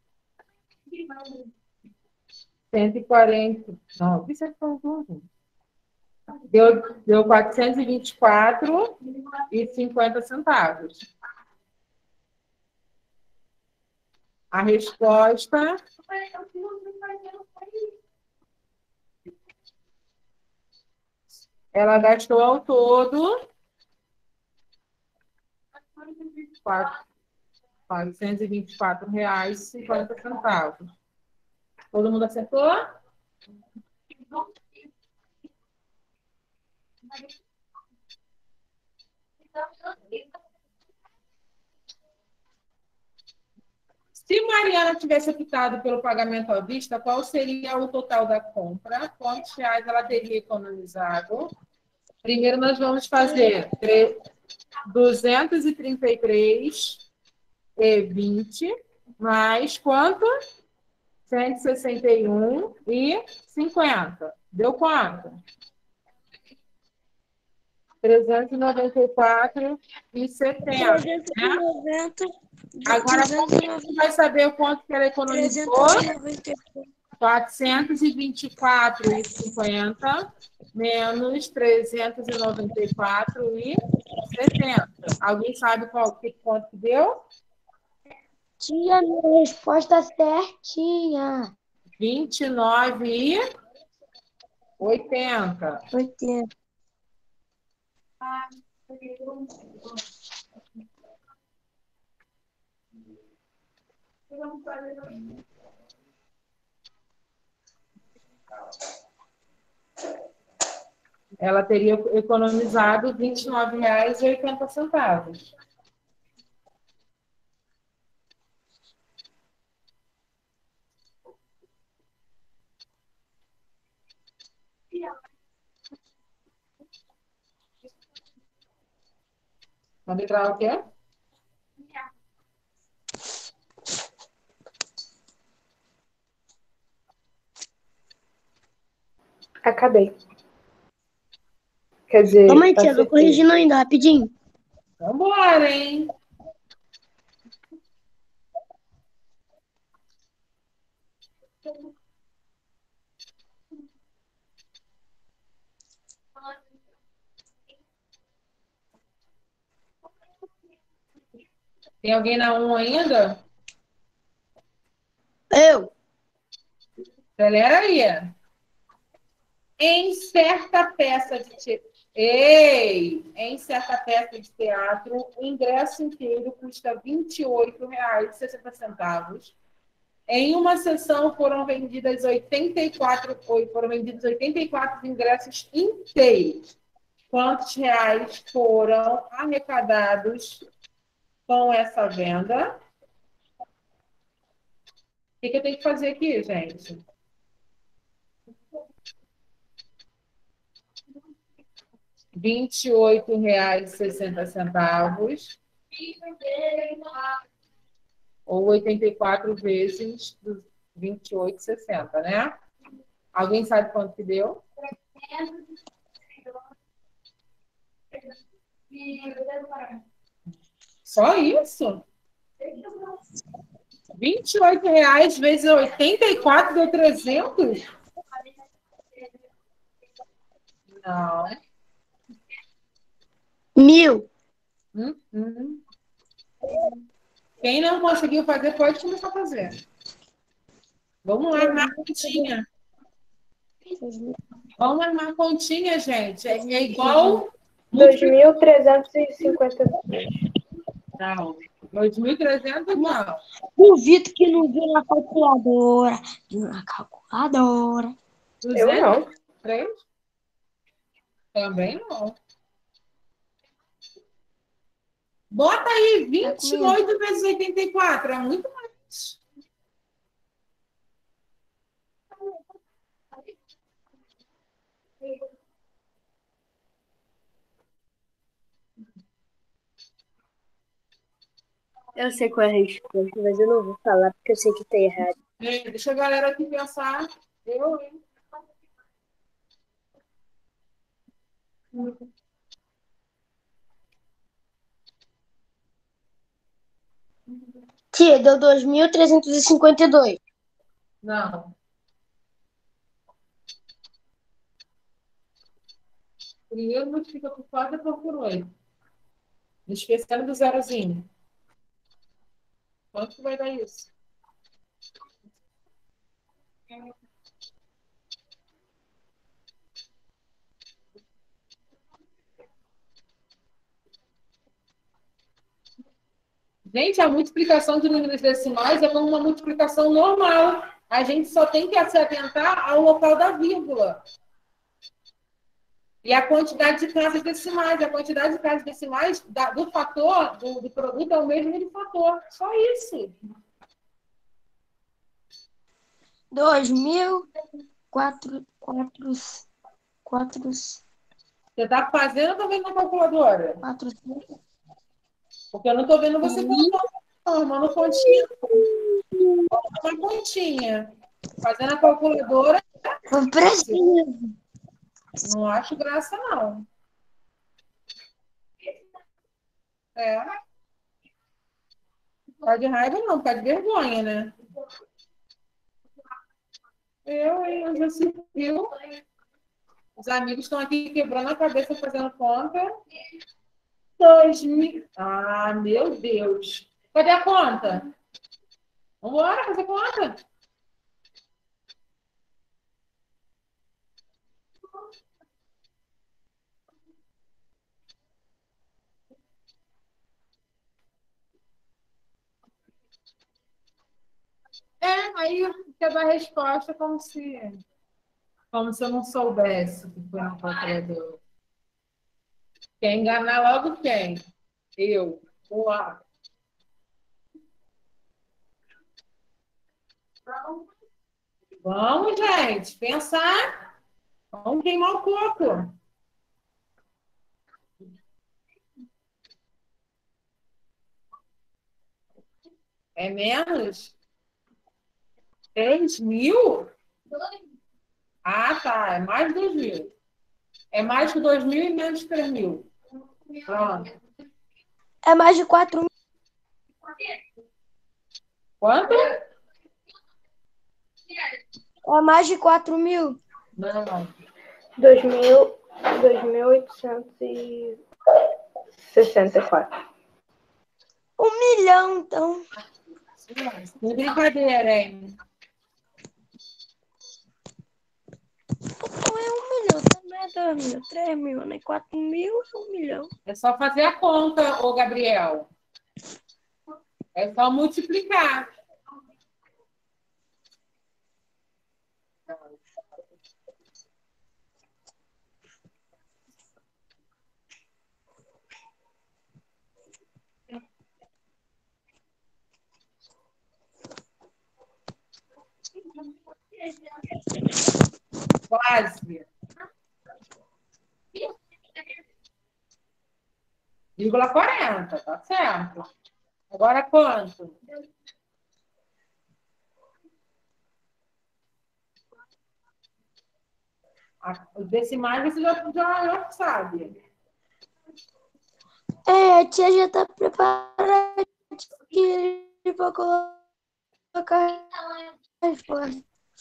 cento e quarenta. Não, isso é tudo. Deu, deu quatrocentos e vinte e quatro reais e cinquenta centavos. A resposta... Ela gastou ao todo... quatrocentos e vinte e quatro reais e cinquenta centavos. Todo mundo acertou? Se Mariana tivesse optado pelo pagamento à vista, qual seria o total da compra? Quantos reais ela teria economizado? Primeiro, nós vamos fazer duzentos e trinta e três e vinte mais quanto? cento e sessenta e um e cinquenta. Deu quanto? trezentos e noventa e quatro e setenta. trezentos e noventa. Agora, como a gente vai saber o quanto que ela economizou? quatrocentos e vinte e quatro e cinquenta menos trezentos e noventa e quatro e setenta. Alguém sabe qual, que, quanto que deu? Tia, minha resposta certinha. vinte e nove e oitenta. oitenta. Ela teria economizado vinte e nove reais e oitenta centavos. Vamos entrar o quê? Acabei. Quer dizer... Calma aí, tia, tô acertei. corrigindo ainda, rapidinho. Vambora, hein? Tem alguém na um ainda? Eu. Acelera aí. Em certa peça de te... Ei, em certa peça de teatro, o ingresso inteiro custa vinte e oito reais e sessenta centavos. Em uma sessão foram vendidas oitenta e quatro, foram vendidos oitenta e quatro ingressos inteiros. Quantos reais foram arrecadados com essa venda? O que, que eu tenho que fazer aqui, gente? vinte e oito reais e sessenta centavos. Ou oitenta e quatro vezes vinte e oito e sessenta, né? Alguém sabe quanto que deu? Só isso? vinte e oito reais vezes oitenta e quatro deu trezentos? Não. Mil. Hum, hum. Quem não conseguiu fazer, pode começar a fazer. Vamos lá, armar a continha. Vamos armar a continha, gente. É, é igual... dois mil trezentos e cinquenta. Não. dois mil e trezentos, não. Duvido que não viu na calculadora. Viu na calculadora. Eu não. três? Também não. Bota aí vinte e oito vezes oitenta e quatro. É muito mais. Eu sei qual é a resposta, mas eu não vou falar porque eu sei que tá errado. É, deixa a galera aqui pensar. Eu, hein? Tia, deu dois mil trezentos e cinquenta e dois. Não. Primeiro multiplica por quatro e depois por oito. Esquecendo do zerozinho. Quanto que vai dar isso? Gente, a multiplicação de números decimais é como uma multiplicação normal. A gente só tem que se atentar ao local da vírgula. E a quantidade de casas decimais. A quantidade de casas decimais da, do fator, do, do produto, é o mesmo do fator. Só isso. Dois mil quatro, quatro, quatro, Você está fazendo ou está vendo na calculadora? quatro, Porque eu não estou vendo você formando continha. Uma continha. Fazendo a calculadora. Eu preciso. Não acho graça, não. É. Tá de raiva, não. Tá de vergonha, né? Eu, hein? Eu já se viu. Os amigos estão aqui quebrando a cabeça fazendo conta. Dois mil. Ah, meu Deus. Cadê a conta? Vamos embora fazer conta. É, aí você dá a resposta como se, como se eu não soubesse que foi na calculadora. Quer enganar logo quem? Eu. Boa. Vamos, gente, pensar. Vamos queimar o coco. É menos? Três mil? Ah, tá. É mais de dois mil. É mais que dois mil e menos de três mil. Pronto. É mais de quatro mil. Quanto? É mais de quatro mil. Não. dois mil, dois mil oitocentos e sessenta e quatro. Um milhão, então. Sem brincadeira, hein? Não é um milhão, tá? não é dois mil, três mil, né? Quatro mil é um milhão. É só fazer a conta, ô Gabriel. É só multiplicar. Quase. Vírgula quarenta, tá certo. Agora quanto? Os decimais você já, já, já sabe. É, a tia já tá preparada para colocar a resposta.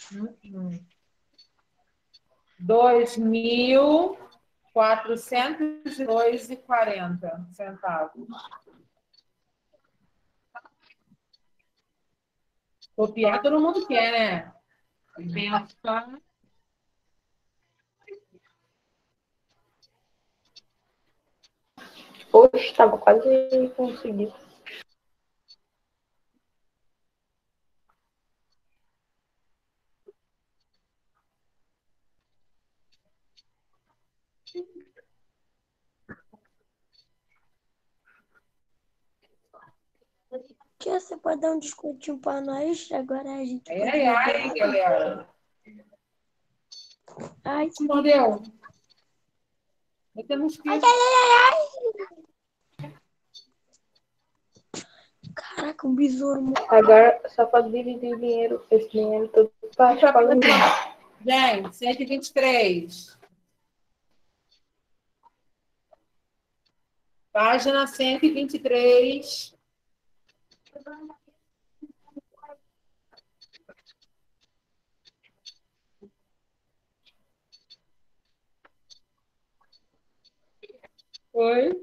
Dois mil quatrocentos e dois e quarenta centavos. Copiar todo mundo quer, né? Pensa. Poxa, estava quase conseguindo. Tia, você pode dar um descontinho para nós? Agora a gente Ai, pode ai, ai, beber. galera. Ai, Respondeu. Eu tenho uns ai, quilos. ai, ai, ai. Caraca, um besouro. Agora só pode dividir o dinheiro, esse dinheiro todo para a escola mesmo. Gente, cento e vinte e três. Página cento e vinte e três. Oi?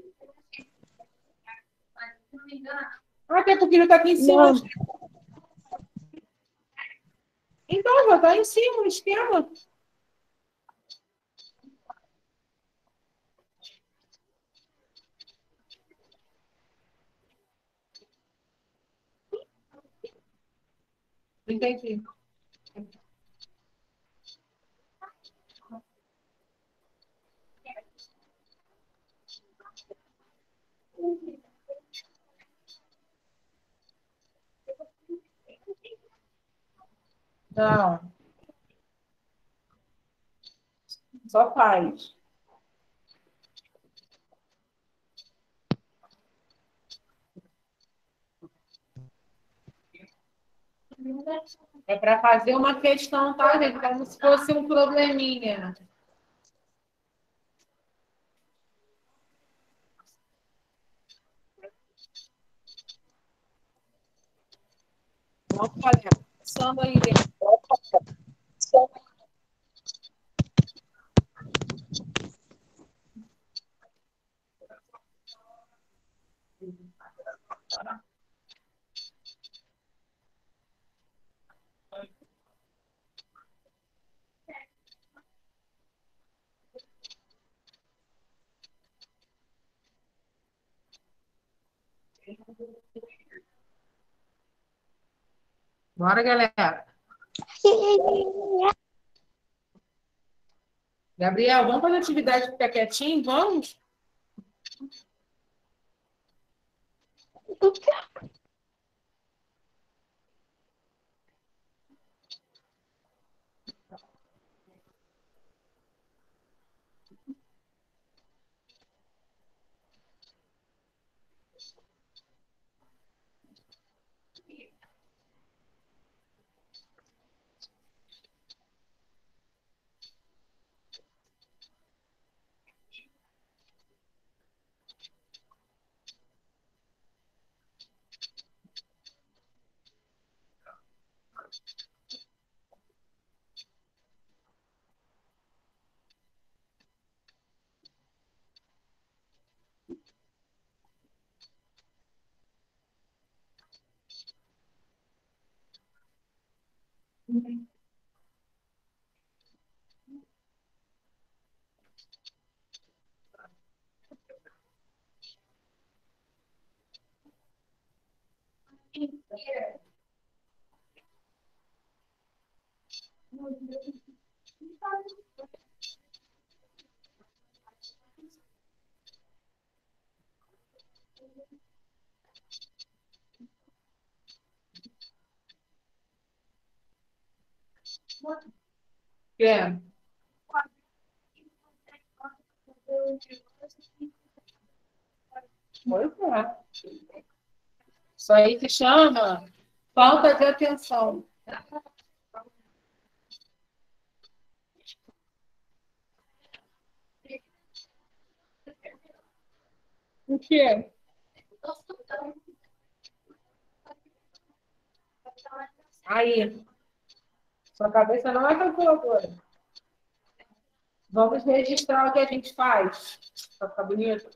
Até porque ele está aqui em cima. Não. Então, já está em cima o esquema. Entendi. Não. Só faz. É para fazer uma questão, tá, gente? Como se fosse um probleminha. Vamos fazer. Passando aí dentro. Bora, galera. Gabriel, vamos fazer atividade de ficar quietinho? Vamos? Quer? Pois é. Isso aí se chama falta de atenção. O quê? Aí, sua cabeça não é calculadora. Vamos registrar o que a gente faz. Para ficar bonito.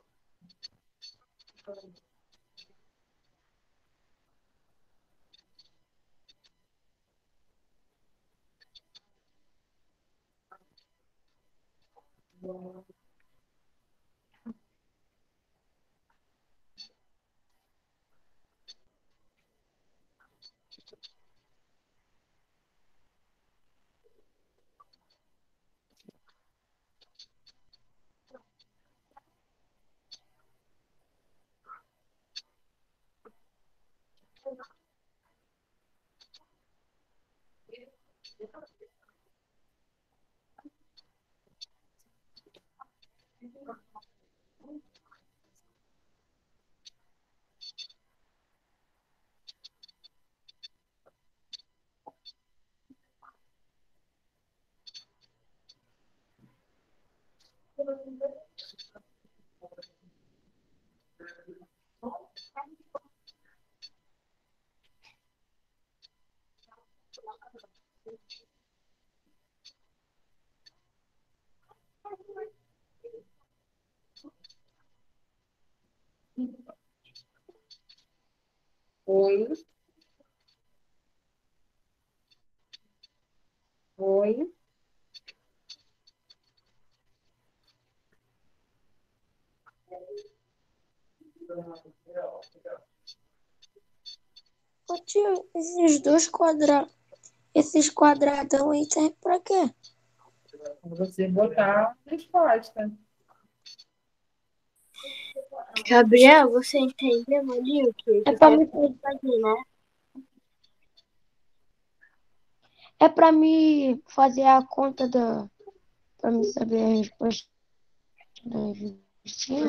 Oi. Oi. Ô tio, esses dois quadra... esses quadradão aí servem pra quê? Você botar a resposta. Gabriel, você entendeu ali o que É que pra você me, fazer, né? é pra me fazer a conta da. Pra me saber a resposta da revistinha?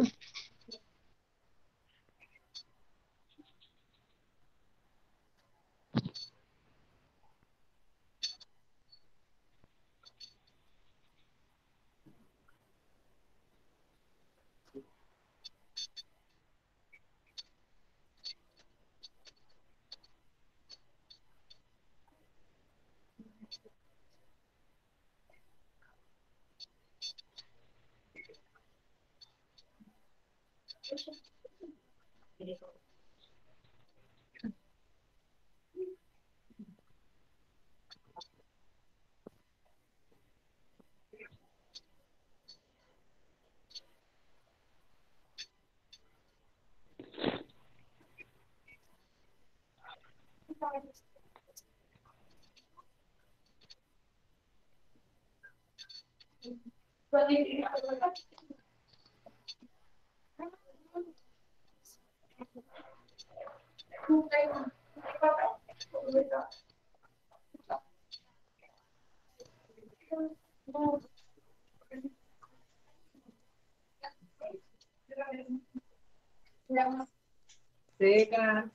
Chega.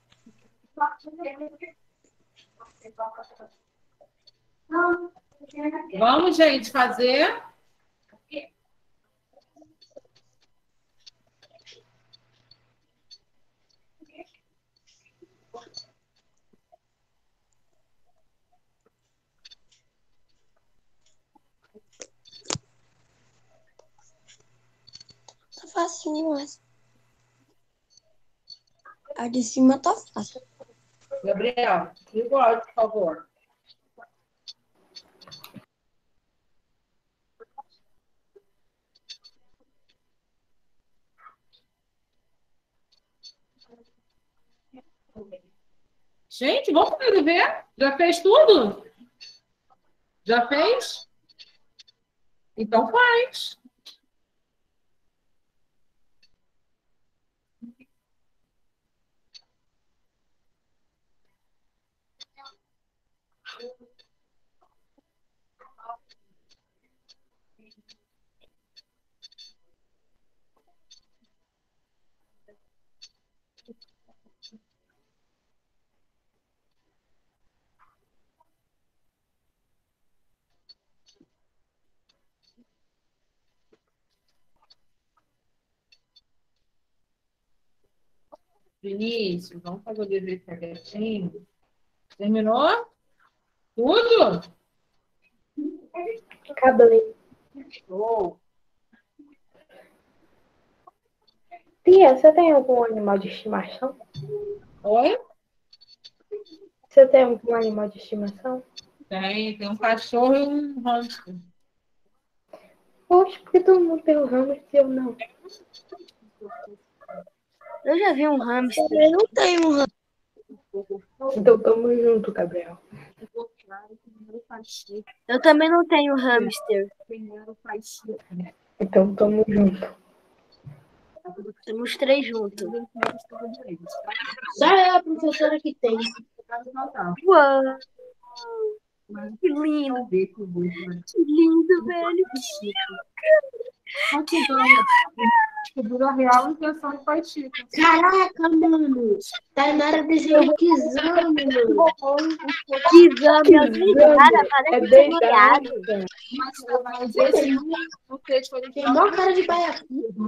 Vamos, gente, fazer. Tá facinho essa. A de cima tá fácil. Gabriel, igual, por favor. Gente, vamos primeiro ver? Já fez tudo? Já fez? Então faz. Vinícius, vamos fazer o dever certinho. Terminou? Tudo? Acabei. Show. Tia, você tem algum animal de estimação? Oi? Você tem algum animal de estimação? Tem, tem um cachorro e um hamster. Poxa, por que todo mundo tem um hamster e eu não? Eu já vi um hamster. Também não tenho um hamster. Então tamo junto, Gabriel. Eu também não tenho hamster. Então tamo junto. Temos três juntos. Só é a professora que tem. Uau! Que lindo! Que lindo, velho! Descobriu a real intenção de Pai Chico. Caraca, mano. Tainara desenhou que exame, mano. Que exame! Alguém cara, É parece ser molhado. verdade. Mas esse o texto foi Tem mó cara de baiacu.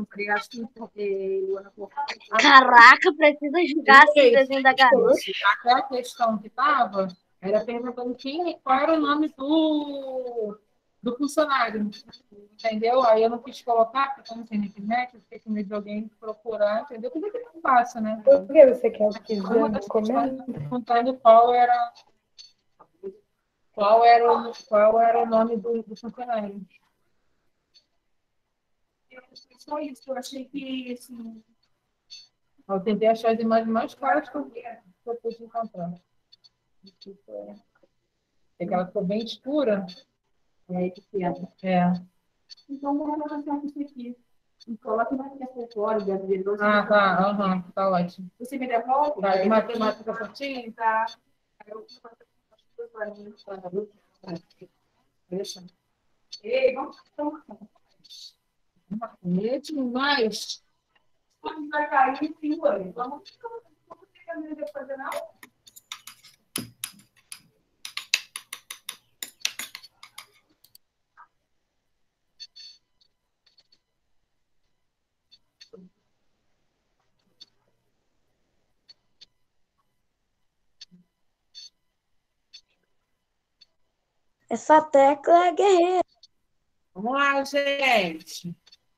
Caraca, precisa jogar esse desenho da garota. Aquela questão que estava era perguntando quem, qual era o nome do, do funcionário. Entendeu? Aí eu não quis colocar, porque eu não sei na internet, eu fiquei com medo de alguém procurar, entendeu? Tudo que não passa, né? Por que você quer que Uma exame? das Comenta. questões perguntando qual era, qual era, o, qual era o nome do, do funcionário. Só isso, eu achei que assim, eu tentei achar as imagens mais claras que eu, que eu pude encontrar. É que ela ficou bem escura. É, que é. Então, vamos fazer isso aqui. Coloque mais repertório de habilidades. Ah, tá. Aham, tá ótimo. Você me devolve? Tá, de matemática certinho? Tá. Eu Deixa. Ei, vamos tomar. Macete, mais. Quando vai cair, sim, vamos. Vamos fazer não? Essa tecla é guerreira. Vamos lá, gente.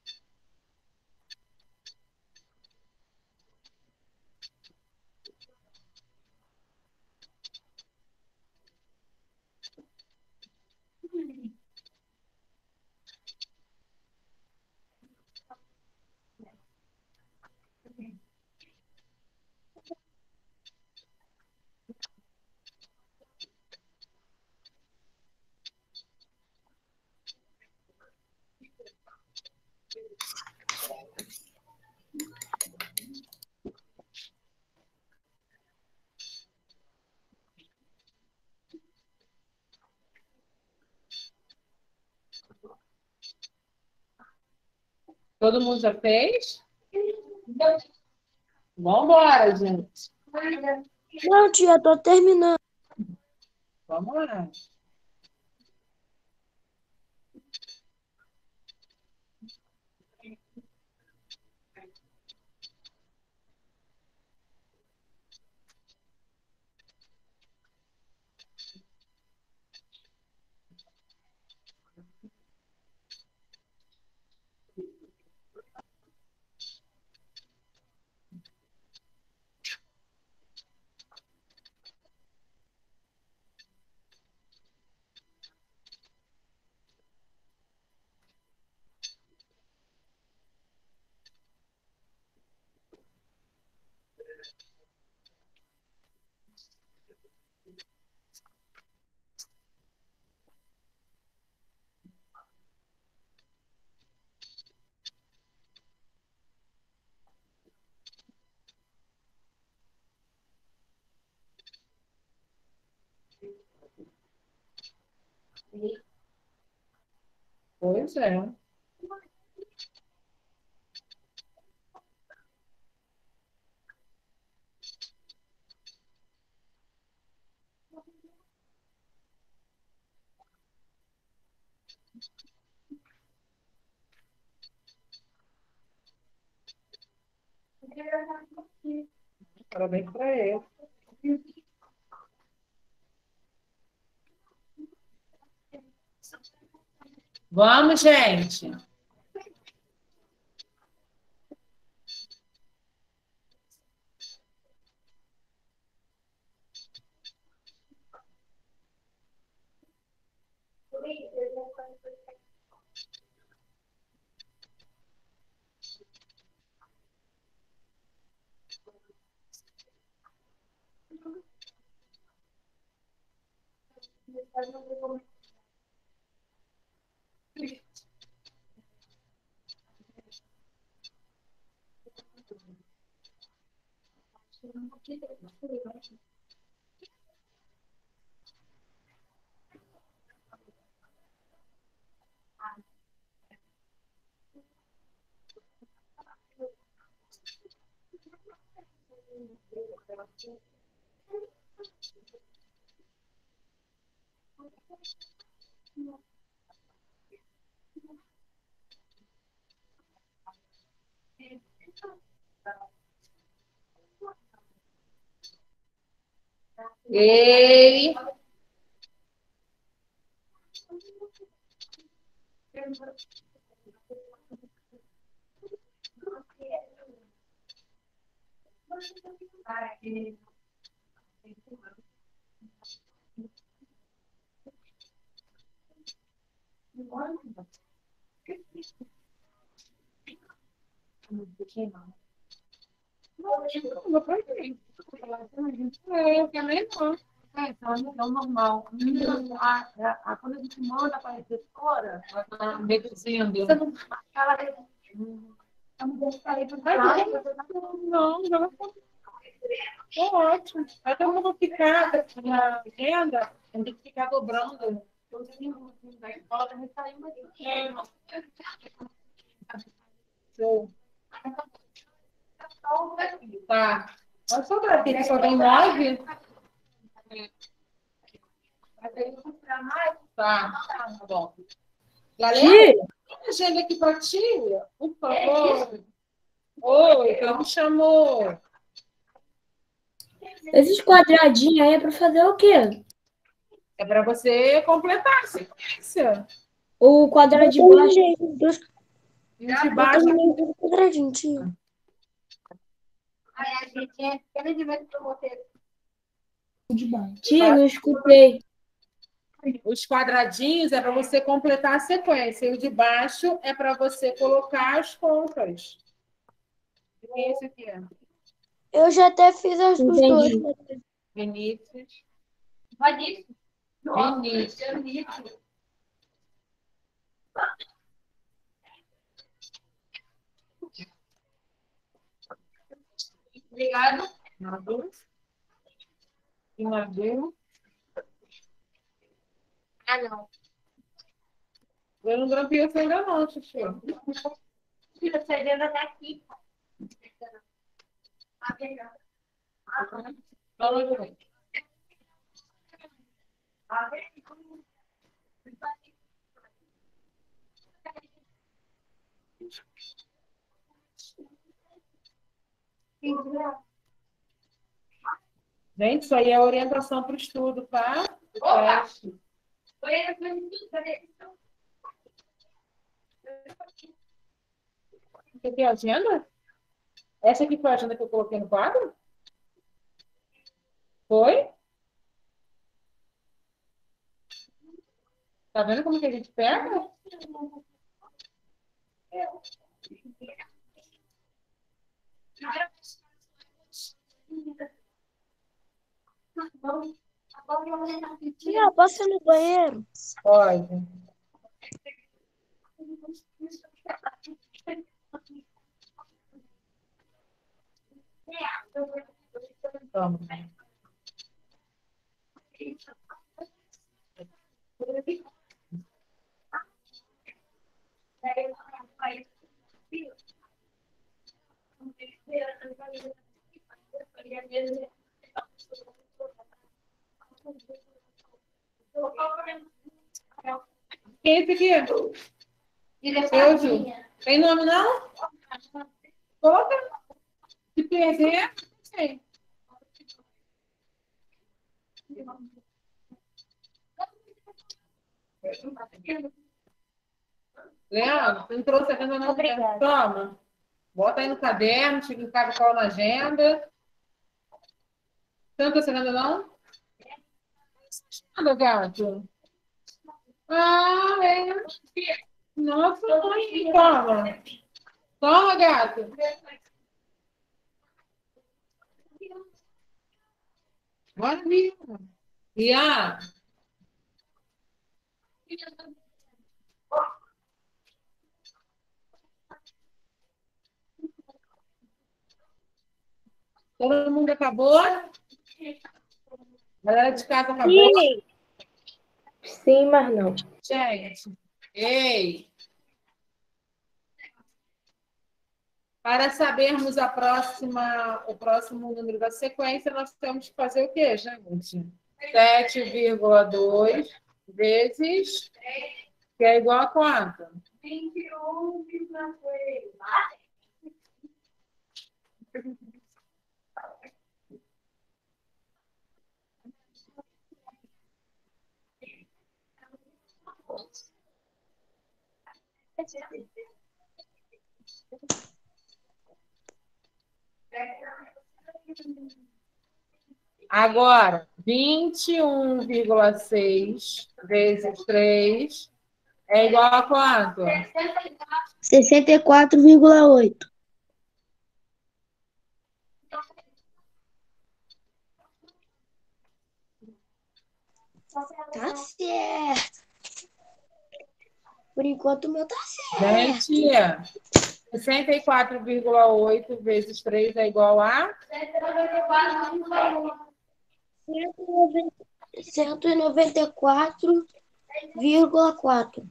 Todo mundo já fez? Vamos embora, gente. Não, tia, tô terminando. Vamos lá. Pois é. Parabéns para ele. Vamos, gente. Ei! É, eu também não. É, então é o normal. A, a, a, quando a gente manda aparecer fora, ela está reduzindo. Você não ela a mulher está aí para trás. Não, joga fora. Tô ótimo. Até eu não vou ficar na agenda, eu tenho que ficar dobrando. Eu tenho da escola também saiu, mas é. Show. Tá. Olha só, aqui só tem nove. Tá, tá bom. Galera, tem agenda aqui para ti, por favor. Oi, quem me chamou? Esses quadradinhos aí é para fazer o quê? É para você completar a sequência. O quadrado de baixo. E o de baixo. Quadradinho, tio. Tia, não escutei. Os quadradinhos é para você completar a sequência. E o de baixo é para você colocar as contas. O que é esse aqui? Eu já até fiz as dos dois. Vinícius. Vinícius. Vinícius. Obrigado. Maduro. E Maduro. Ah, não. Eu não grampeei você ainda não, Xuxu. Tira a cerveja daqui. Fala também. Gente, isso aí é orientação para o estudo, tá? Teste. O que é a agenda? Essa aqui foi a agenda que eu coloquei no quadro? Foi? Tá vendo como que a gente pega? Tia, posso ir no banheiro? Pode. Vamos. Quem é esse aqui? Eu, Ju. Tem nome, não? Coloca. Se perder, não sei. Leandro, você não trouxe a agenda, não? Obrigada. Toma. Bota aí no caderno, chega em casa, cola na agenda. Você não trouxe a agenda, não? Nada, gato. Ah, é. Nossa, mãe. Toma. Toma, gato. Bora, Bia. Bia. Todo mundo acabou? Galera de casa acabou? Sim. Sim, mas não. Gente, ei! Para sabermos a próxima, o próximo número da sequência, nós temos que fazer o quê, gente? sete vírgula dois vezes, que é igual a quanto? vinte e um vírgula seis. Agora, vinte e um vírgula seis vezes três é igual a quanto? sessenta e quatro vírgula oito. Tá certo. Por enquanto o meu tá certo. Gente, sessenta e quatro vírgula oito vezes três é igual a? cento e noventa e quatro vírgula quatro.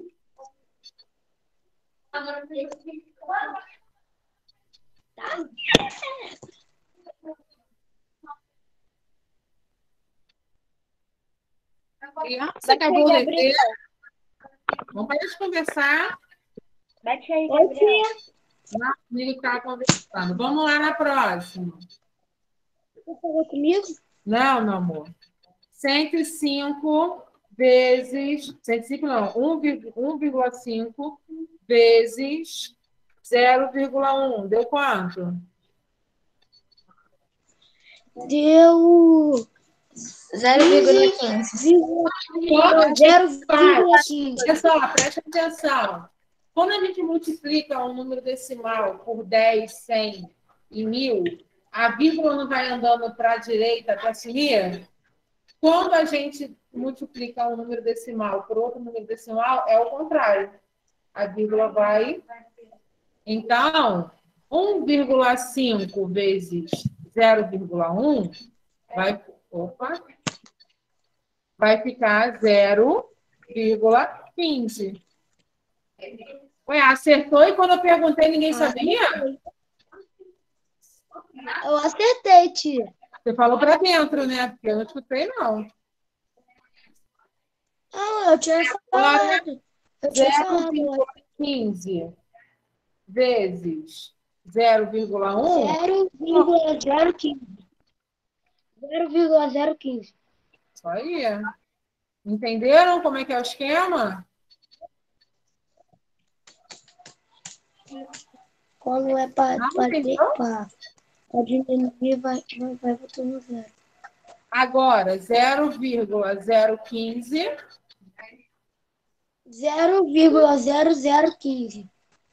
Criança, acabou o dever. Vamos parar de conversar. Bate aí, Gabriel. Lá, comigo está conversando. Vamos lá na próxima. Você falou comigo? Não, meu amor. cento e cinco vezes... cento e cinco não. um vírgula cinco vezes zero vírgula um. Deu quanto? Deu zero vírgula quinze. zero vírgula quinze. Pessoal, presta atenção. Quando a gente multiplica um número decimal por dez, cem e mil, a vírgula não vai andando para a direita para sumir? Quando a gente multiplica um número decimal por outro número decimal, é o contrário. A vírgula vai... Então, um vírgula cinco vezes zero vírgula um vai... Opa! Vai ficar zero vírgula quinze. Ué, acertou e quando eu perguntei ninguém sabia? Eu acertei, tia. Você falou para dentro, né? Porque eu não escutei, não. Ah, eu tinha falado. Eu tinha zero vírgula quinze vezes zero vírgula um. zero vírgula zero quinze. zero vírgula zero quinze. Isso aí. Entenderam como é que é o esquema? Quando é para Ah, entendeu? diminuir, vai, vai, vai botando zero. Agora, zero vírgula zero quinze zero vírgula zero zero quinze.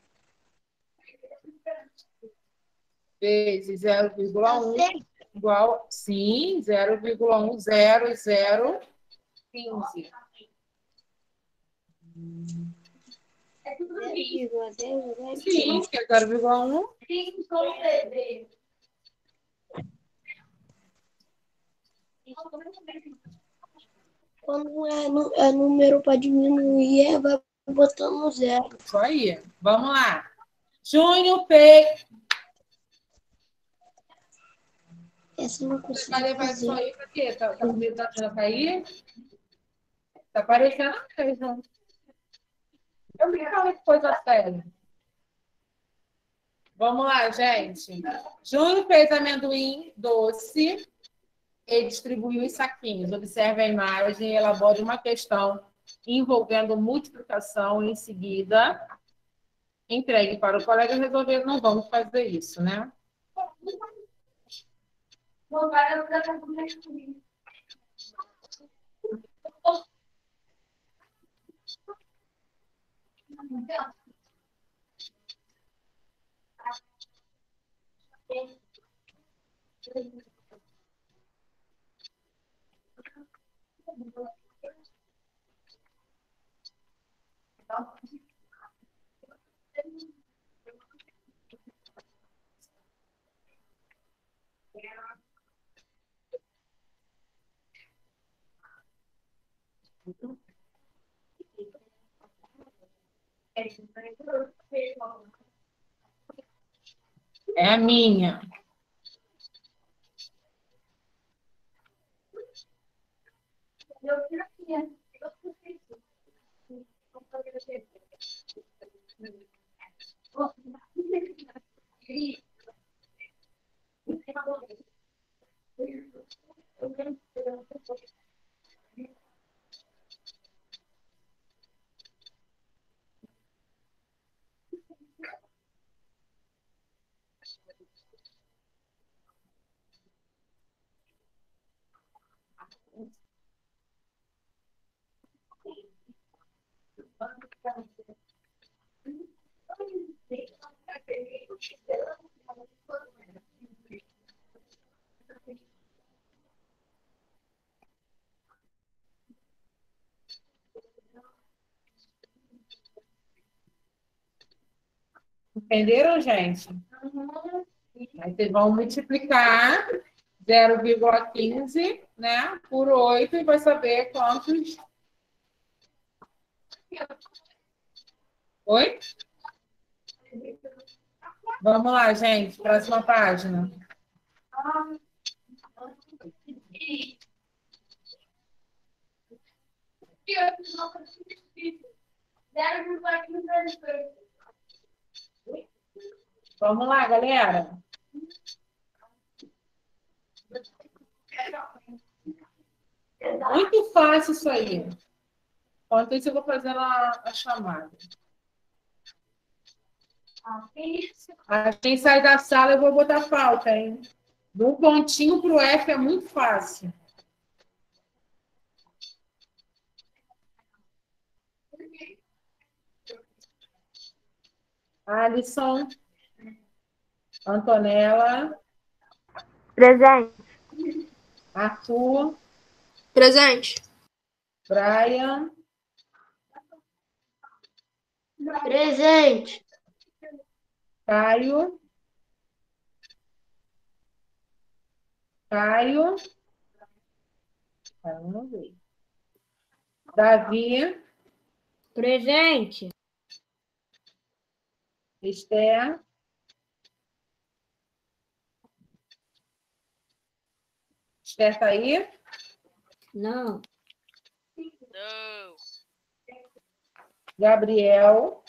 vezes zero vírgula um igual, sim, zero vírgula um zero zero quinze. Sim, que é zero vírgula um. Quando é, nu- é número para diminuir, é, vai botando zero. Isso aí. Vamos lá. Júnior fez. Essa eu não Você consigo vai levar isso fazer. aí pra quê? Tá, tá com medo da menina cair? Tá parecendo mesmo. Eu me falo que coisa séria. Vamos lá, gente. Júnior fez amendoim doce e distribuiu em saquinhos. Observe a imagem e elabore uma questão envolvendo multiplicação. Em seguida, entregue para o colega resolver. Não vamos fazer isso, né? É a minha. Entenderam, gente? Aí vocês vão multiplicar zero vírgula quinze, né, por oito e vai saber quantos. Oi? Vamos lá, gente. Próxima página. Vamos lá, galera. Muito fácil isso aí. Enquanto isso, eu vou fazendo a, a chamada. Ah, quem sai da sala, eu vou botar falta, hein? Do pontinho para o F é muito fácil. Alisson. Antonella. Presente. Arthur. Presente. Brian. Presente. Caio. Caio. Caio não veio. Davi. Presente. Esther. Esther está aí? Não. Não. Gabriel.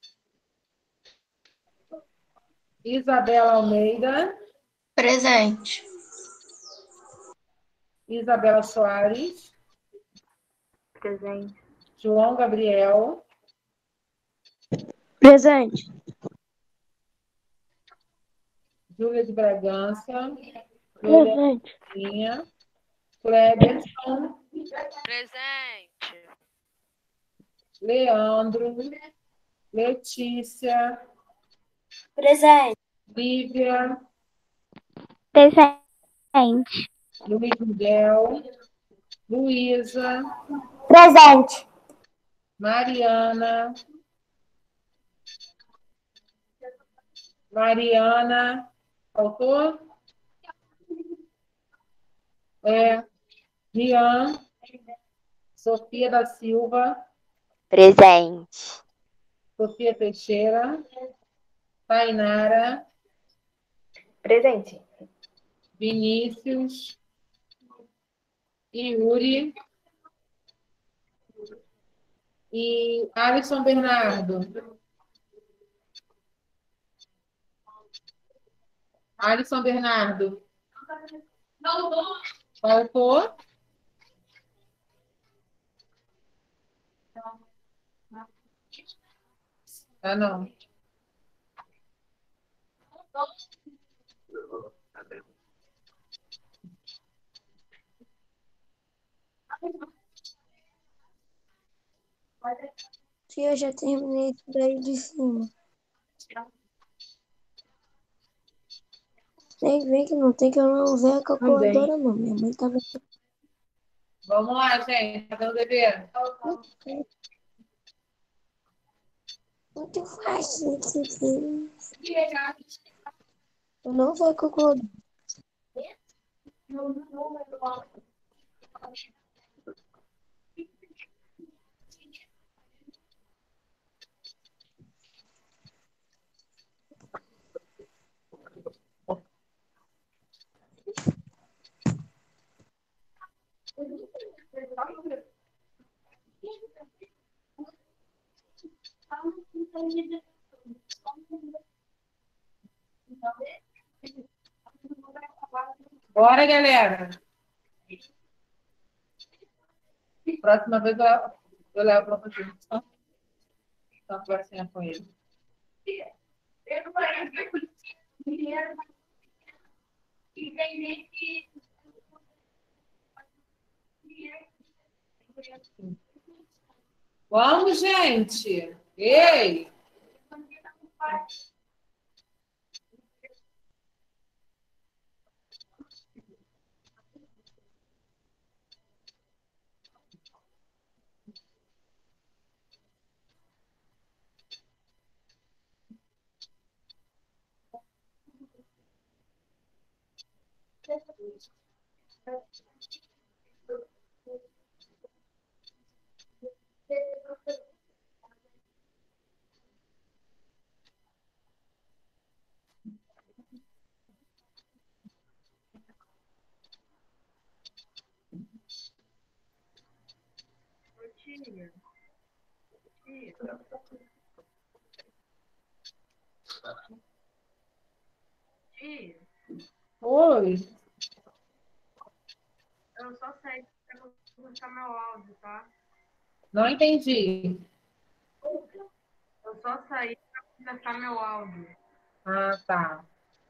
Isabela Almeida. Presente. Isabela Soares. Presente. João Gabriel. Presente. Júlia de Bragança. Presente. Florencinha. Cleberson. Presente. Leandro. Letícia. Presente. Lívia. Presente. Luiz Miguel. Luísa. Presente. Mariana. Mariana. Faltou? É. Rian. Sofia da Silva. Presente. Sofia Teixeira. Tainara. Presente. Vinícius, Yuri e Alisson Bernardo. Alisson Bernardo. Faltou? Ah, não. Tia, eu já terminei isso daí de cima. Nem vem que não tem, que eu não usei a calculadora, não. Minha mãe tava. Vamos lá, gente. Tá dando dever? Muito fácil isso aqui. Eu não vou calculadora. Bora, galera. Próxima vez eu, eu levo para você. Então, conversinha com ele. Vamos, gente. Ei! Oi. Eu só saí para buscar meu áudio, tá? Não entendi. Eu só saí para buscar meu áudio. Ah, tá.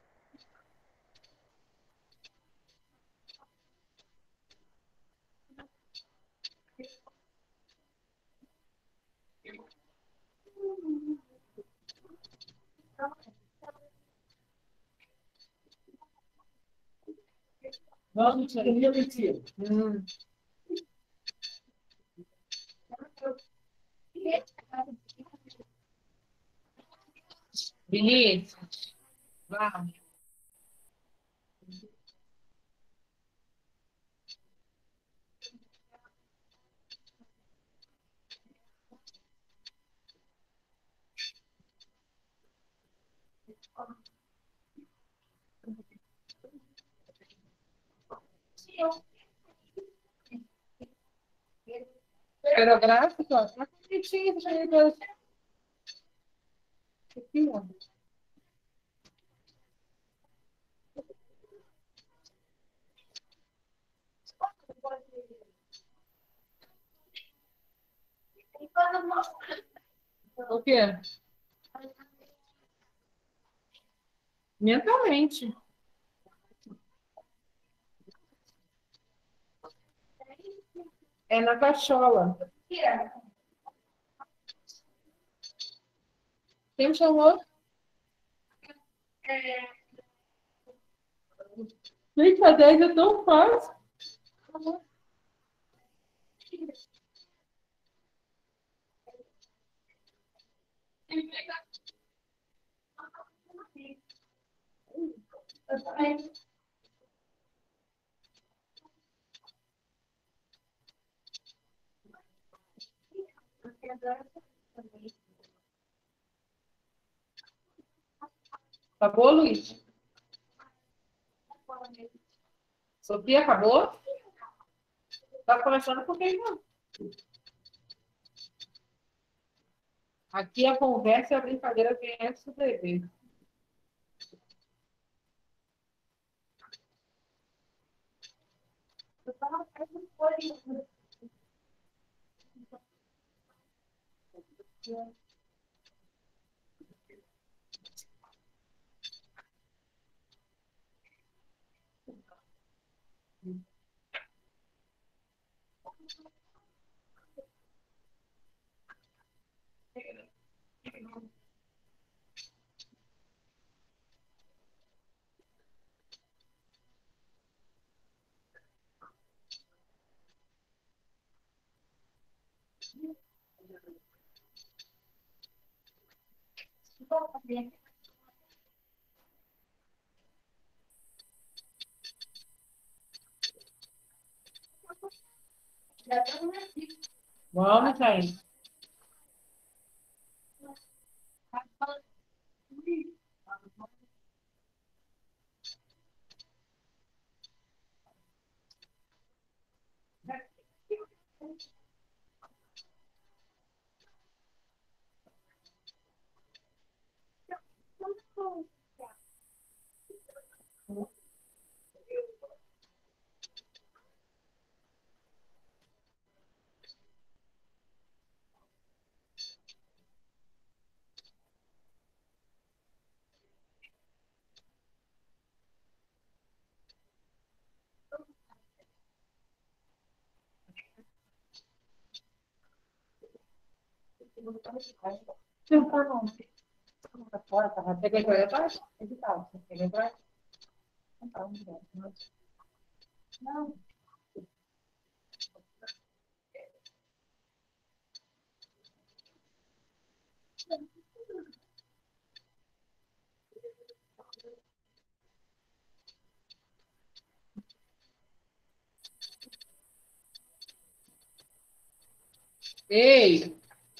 Vamos, tia. Hum. Vinícius, vamos. Esferográfico? Tá bonitinho, deixa eu ver. Aqui, ó. O quê? Mentalmente. É na cachola. Quem me chamou? Gente, a dez é tão fácil. Acabou, Luiz? Sofia, acabou? Tá conversando com quem não? Aqui a conversa e a brincadeira tem essa TV. Vamos, gente. Pega a toalha atrás? Pega atrás? Não. Ei!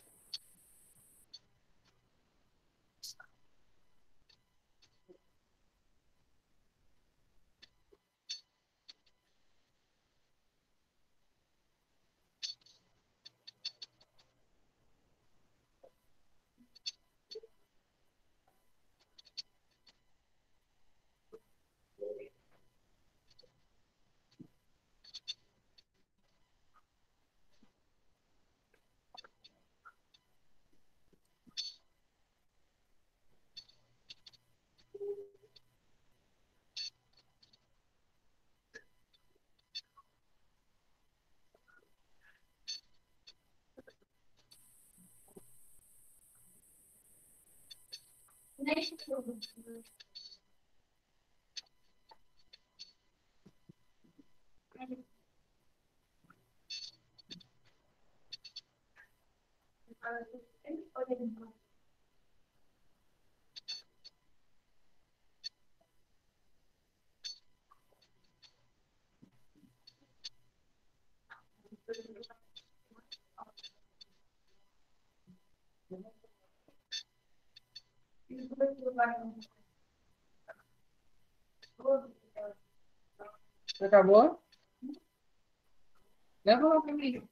Você acabou? Leva lá pra mim.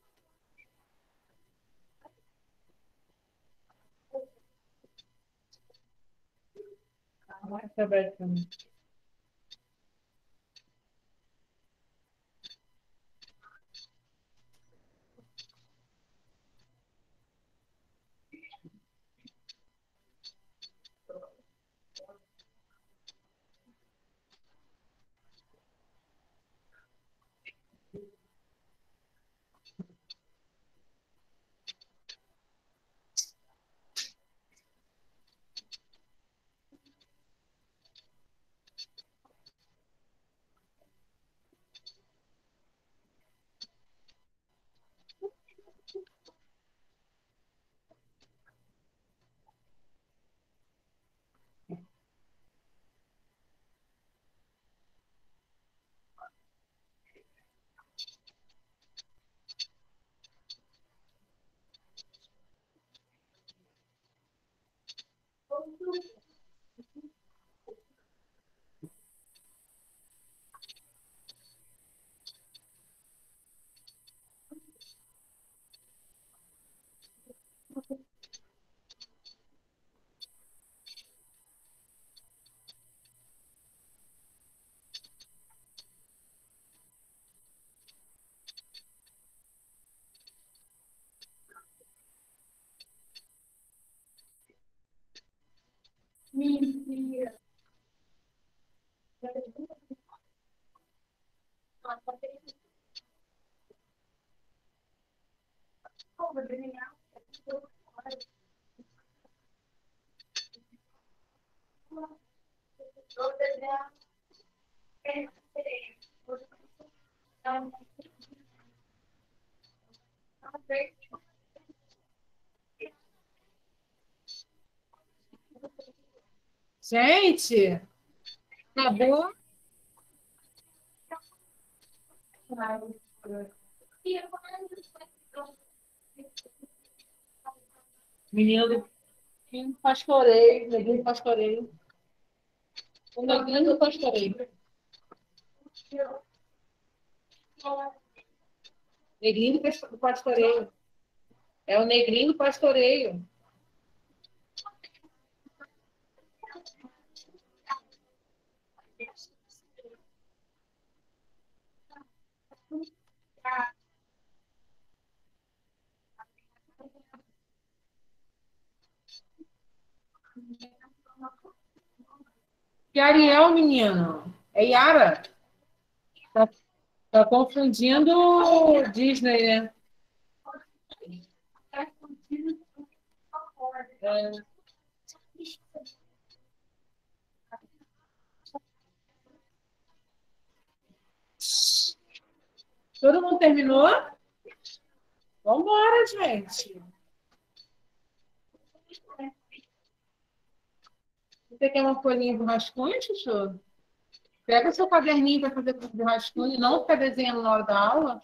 Vai ser aberto pra mim. Gente, acabou? Menino do Neguinho pastoreio, neguinho do pastoreio. O neguinho do pastoreio. Negrinho do pastoreio. É o negrinho do pastoreio. Que Ariel, menino? É Yara. Tá, tá confundindo o Disney, né? É. Todo mundo terminou? Vamos embora, gente. Você quer uma folhinha do rascunho, Chuchu? Pega seu caderninho para fazer do rascunho, não ficar desenhando na hora da aula.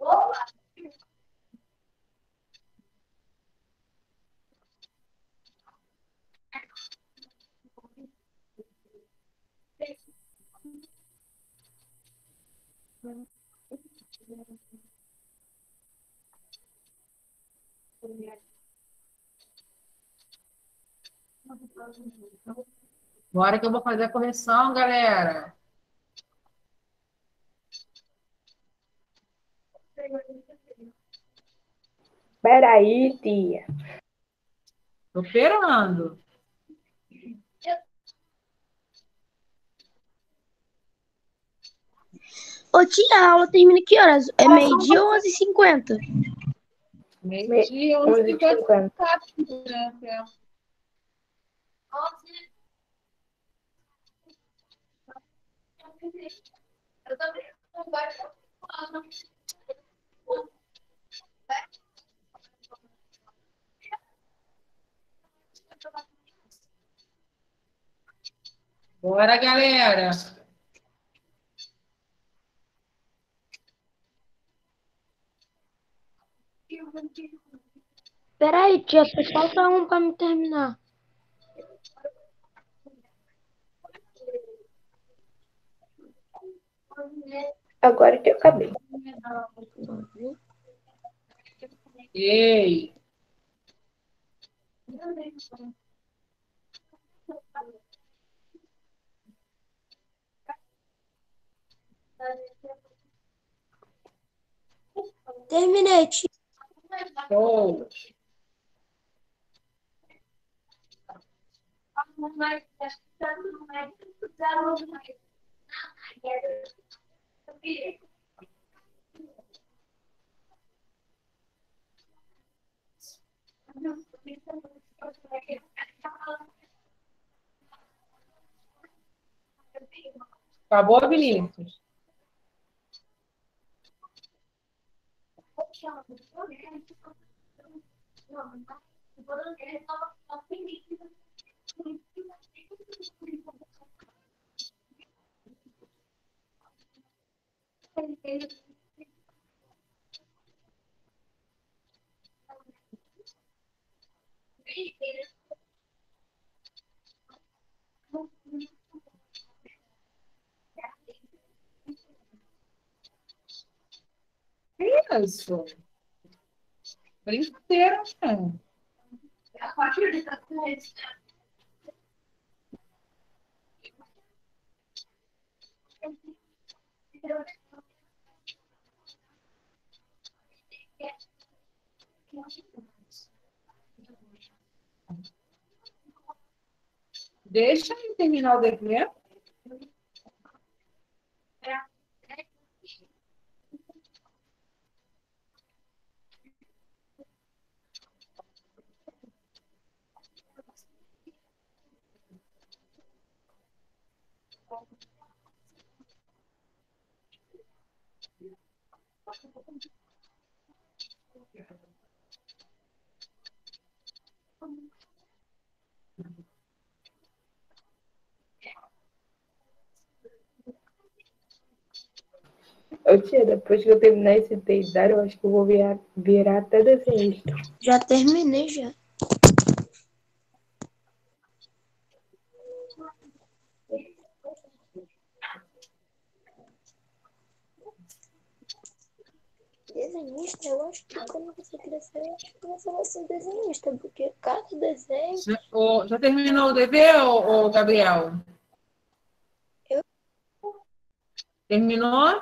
Bora que eu vou fazer a correção, galera. Peraí, tia. Tô esperando. Ô, tia, a aula termina que horas? É meio-dia ou onze e cinquenta? Meio-dia, onze onze e e cinquenta cinquenta. e quatro, né? Bora, galera. Peraí, tia, só falta um pra me terminar. Agora que eu acabei. Ei. Terminei, tia. Show. Acabou, Vinícius? Que isso? Brincadeira, né? Deixa eu terminar o dever. Ô tia, depois que eu terminar esse peidar, eu acho que eu vou virar, virar até desenhista. Já terminei, já. Desenhista, eu acho que quando você crescer, eu acho que você vai ser desenhista, porque cada desenho. Já, ô, já terminou o dever, ô, ô, Gabriel? Eu- Terminou?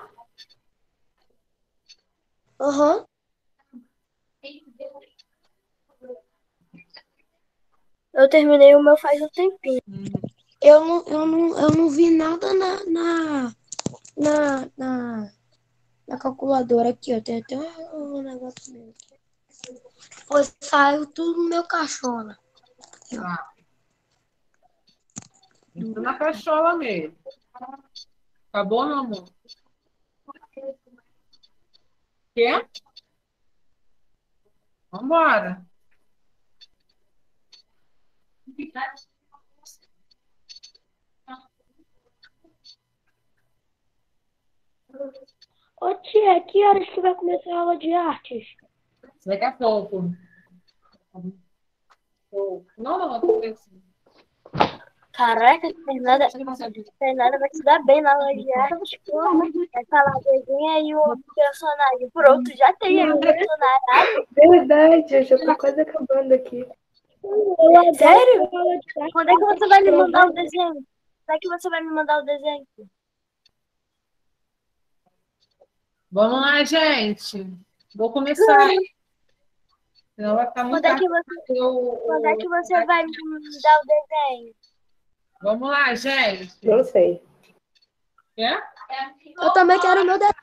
Aham. Eu terminei o meu faz um tempinho. Eu não, eu não, eu não vi nada na, na, na, na, na calculadora aqui, ó. Tem até um, um negócio meu aqui. Pois saiu tudo no meu caixola. Tá. Tudo na cachola mesmo. Acabou, meu amor? Quer? Vambora. Ô tia, que horas que vai começar a aula de artes? Daqui a pouco. Não, não, tô pensando. Caraca, Fernanda, Fernanda vai se dar bem na aula de arte. Vai falar desenho e o personagem. Pronto, já tem aí o personagem. Verdade, eu já tô quase acabando aqui. Sério? Quando é que você vai me mandar o desenho? Quando é que você vai me mandar o desenho? Vamos lá, gente. Vou começar. Senão vai ficar muito Quando é que tarde. você, Eu- quando é que você vai me dar o desenho? Vamos lá, gente. Não sei. Quer? Eu também quero o meu desenho.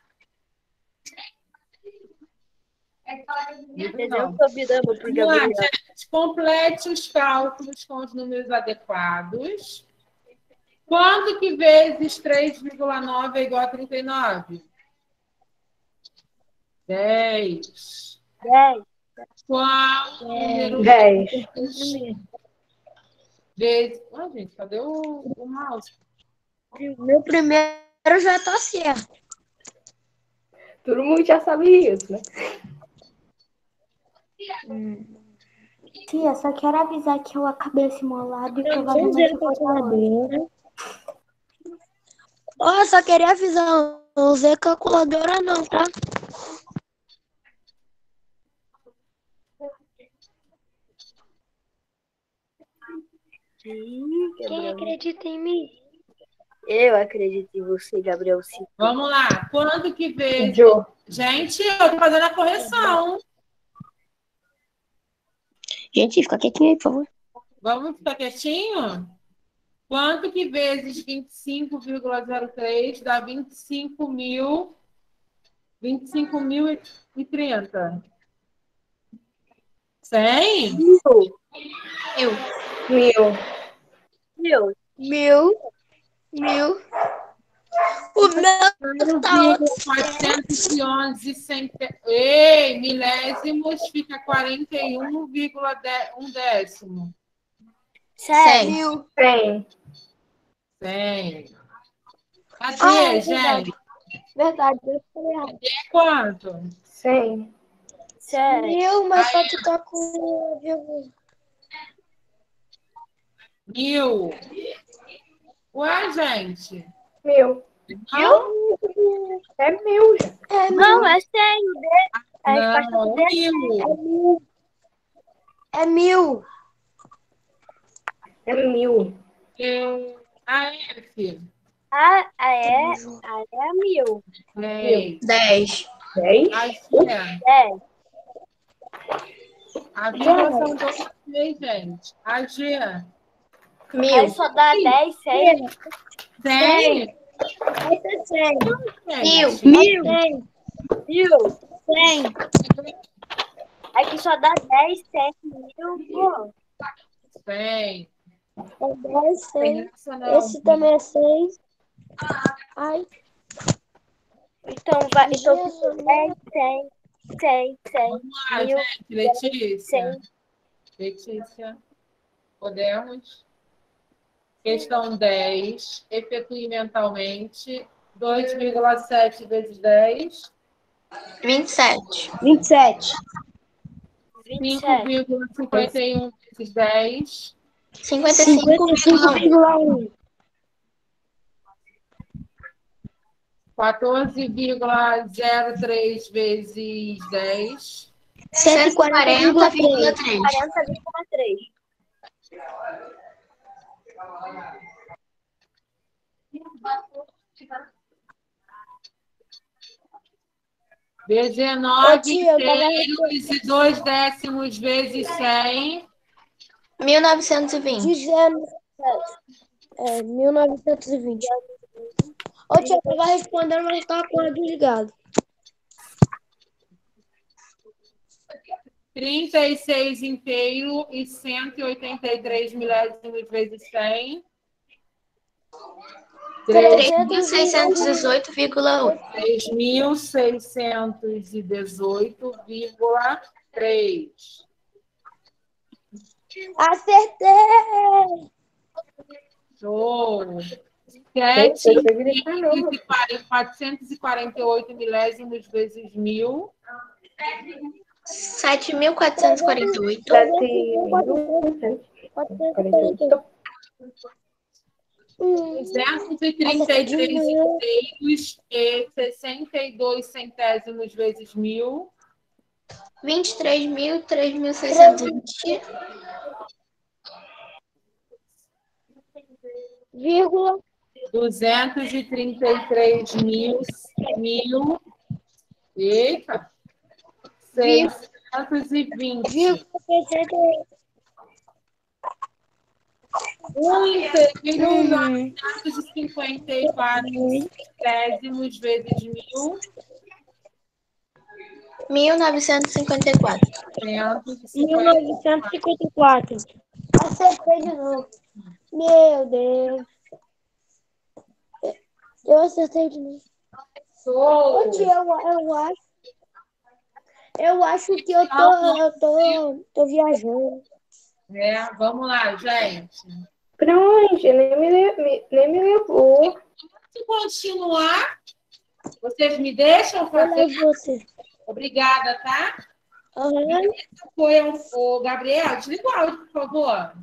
Não. Convidamos pro Vamos lá, gente. Complete os cálculos com os números adequados. Quanto que vezes três vírgula nove é igual a trinta e nove? dez. dez. Qual número Dez. vezes... Ah, gente, cadê o, o mouse? Meu primeiro já tá certo. Todo mundo já sabe isso, né? Tia, só quero avisar que eu acabei esse molado e provavelmente eu vou calculadora. Ó, só queria avisar, não usei calculadora não, tá? Quem acredita em mim? Eu acredito em você, Gabriel Silva. Vamos lá. Quanto que vezes... Jô. Gente, eu tô fazendo a correção. Gente, fica quietinho aí, por favor. Vamos ficar quietinho? Quanto que vezes vinte e cinco vírgula zero três dá vinte e cinco mil... vinte e cinco mil e trinta? cem? Eu. Mil. Mil. Mil. Mil. O meu tá quatrocentos e onze cente... Ei, milésimos fica quarenta e um vírgula um décimo. Sério? Mil. Cem. cem. Cadê, Ah, é gente? Verdade, eu falei errado. É quanto? Cem. Sério? Mil, mas só que tá com vírgula. Mil. Ué, gente? Mil. Não, É mil já. É Não, é cem. A resposta não, do é D mil. É mil. É mil. É a F. A, a E, a E é mil. dez. Dez. Dez. A G. dez. A vírgula são dois, três, gente. A G. Aí Mil. só dá dez, cem. cem. Vai ser cem. Mil. Mil. cem. Mil. cem. Aqui só dá dez, cem, mil. Pô. cem. É dez, Tem cem. essa não. Esse também é seis. Ai, Então, vai, então Jesus, ficou né? dez, cem, cem, cem, Vamos lá, mil, gente. Letícia. cem. Letícia. Podemos? Questão dez. Efetue mentalmente. dois vírgula sete vezes dez. Vinte e sete. vinte e sete. vinte e cinco sete. vírgula cinquenta e um vezes dez. Cinquenta e cinco cinquenta e cinco vírgula um. quatorze vírgula zero três vezes dez. cento e quarenta vírgula três. quarenta vírgula três. dezenove Ô, tia, eu tava inteiros e dois décimos vezes cem. Mil novecentos e vinte. dizendo. É, mil novecentos e vinte. Ô, tia, eu tava respondendo, mas tava com o áudio ligado. trinta e seis inteiro e cento e oitenta e três milésimos vezes cem. três mil seiscentos e dezoito vírgula um. três mil seiscentos e dezoito vírgula três. Acertei! Show! Gente, sete eu sei gritar, não. quatrocentos e quarenta e oito milésimos vezes mil. Sete mil quatrocentos e quarenta e oito. Sete mil quatrocentos e quarenta e oito. duzentos e trinta e três inteiros e sessenta e dois centésimos vezes mil. Vinte e três mil, três mil seiscentos e vinte. Vírgula. duzentos e trinta e três mil, mil, eita, seiscentos e vinte. Vírgula sessenta e oito. Um inteiro, novecentos e cinquenta e quatro décimos vezes mil. Mil novecentos e cinquenta e quatro. mil novecentos e cinquenta e quatro. Acertei de novo. Meu Deus. Eu acertei de novo. Ô, tia, eu, eu acho. Eu acho que eu tô, eu tô, tô viajando. É, vamos lá, gente. Pra onde? Nem me, le- nem me levou. Se continuar, vocês me deixam fazer? Você. Obrigada, tá? Uhum. Esse foi o, o Gabriel. Desliga o áudio, por favor.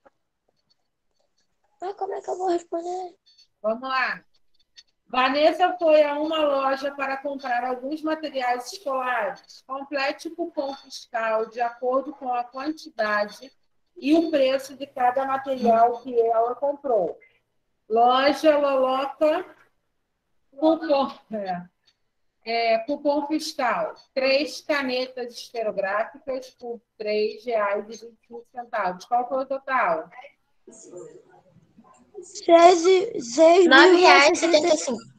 Mas como é que eu vou responder? Vamos lá. Vanessa foi a uma loja para comprar alguns materiais escolares. Complete o cupom fiscal de acordo com a quantidade e o preço de cada material que ela comprou. Loja Loloca, cupom, é, é, cupom fiscal. Três canetas esferográficas por três reais e vinte e cinco centavos. Qual foi o total? Nove reais e setenta e cinco.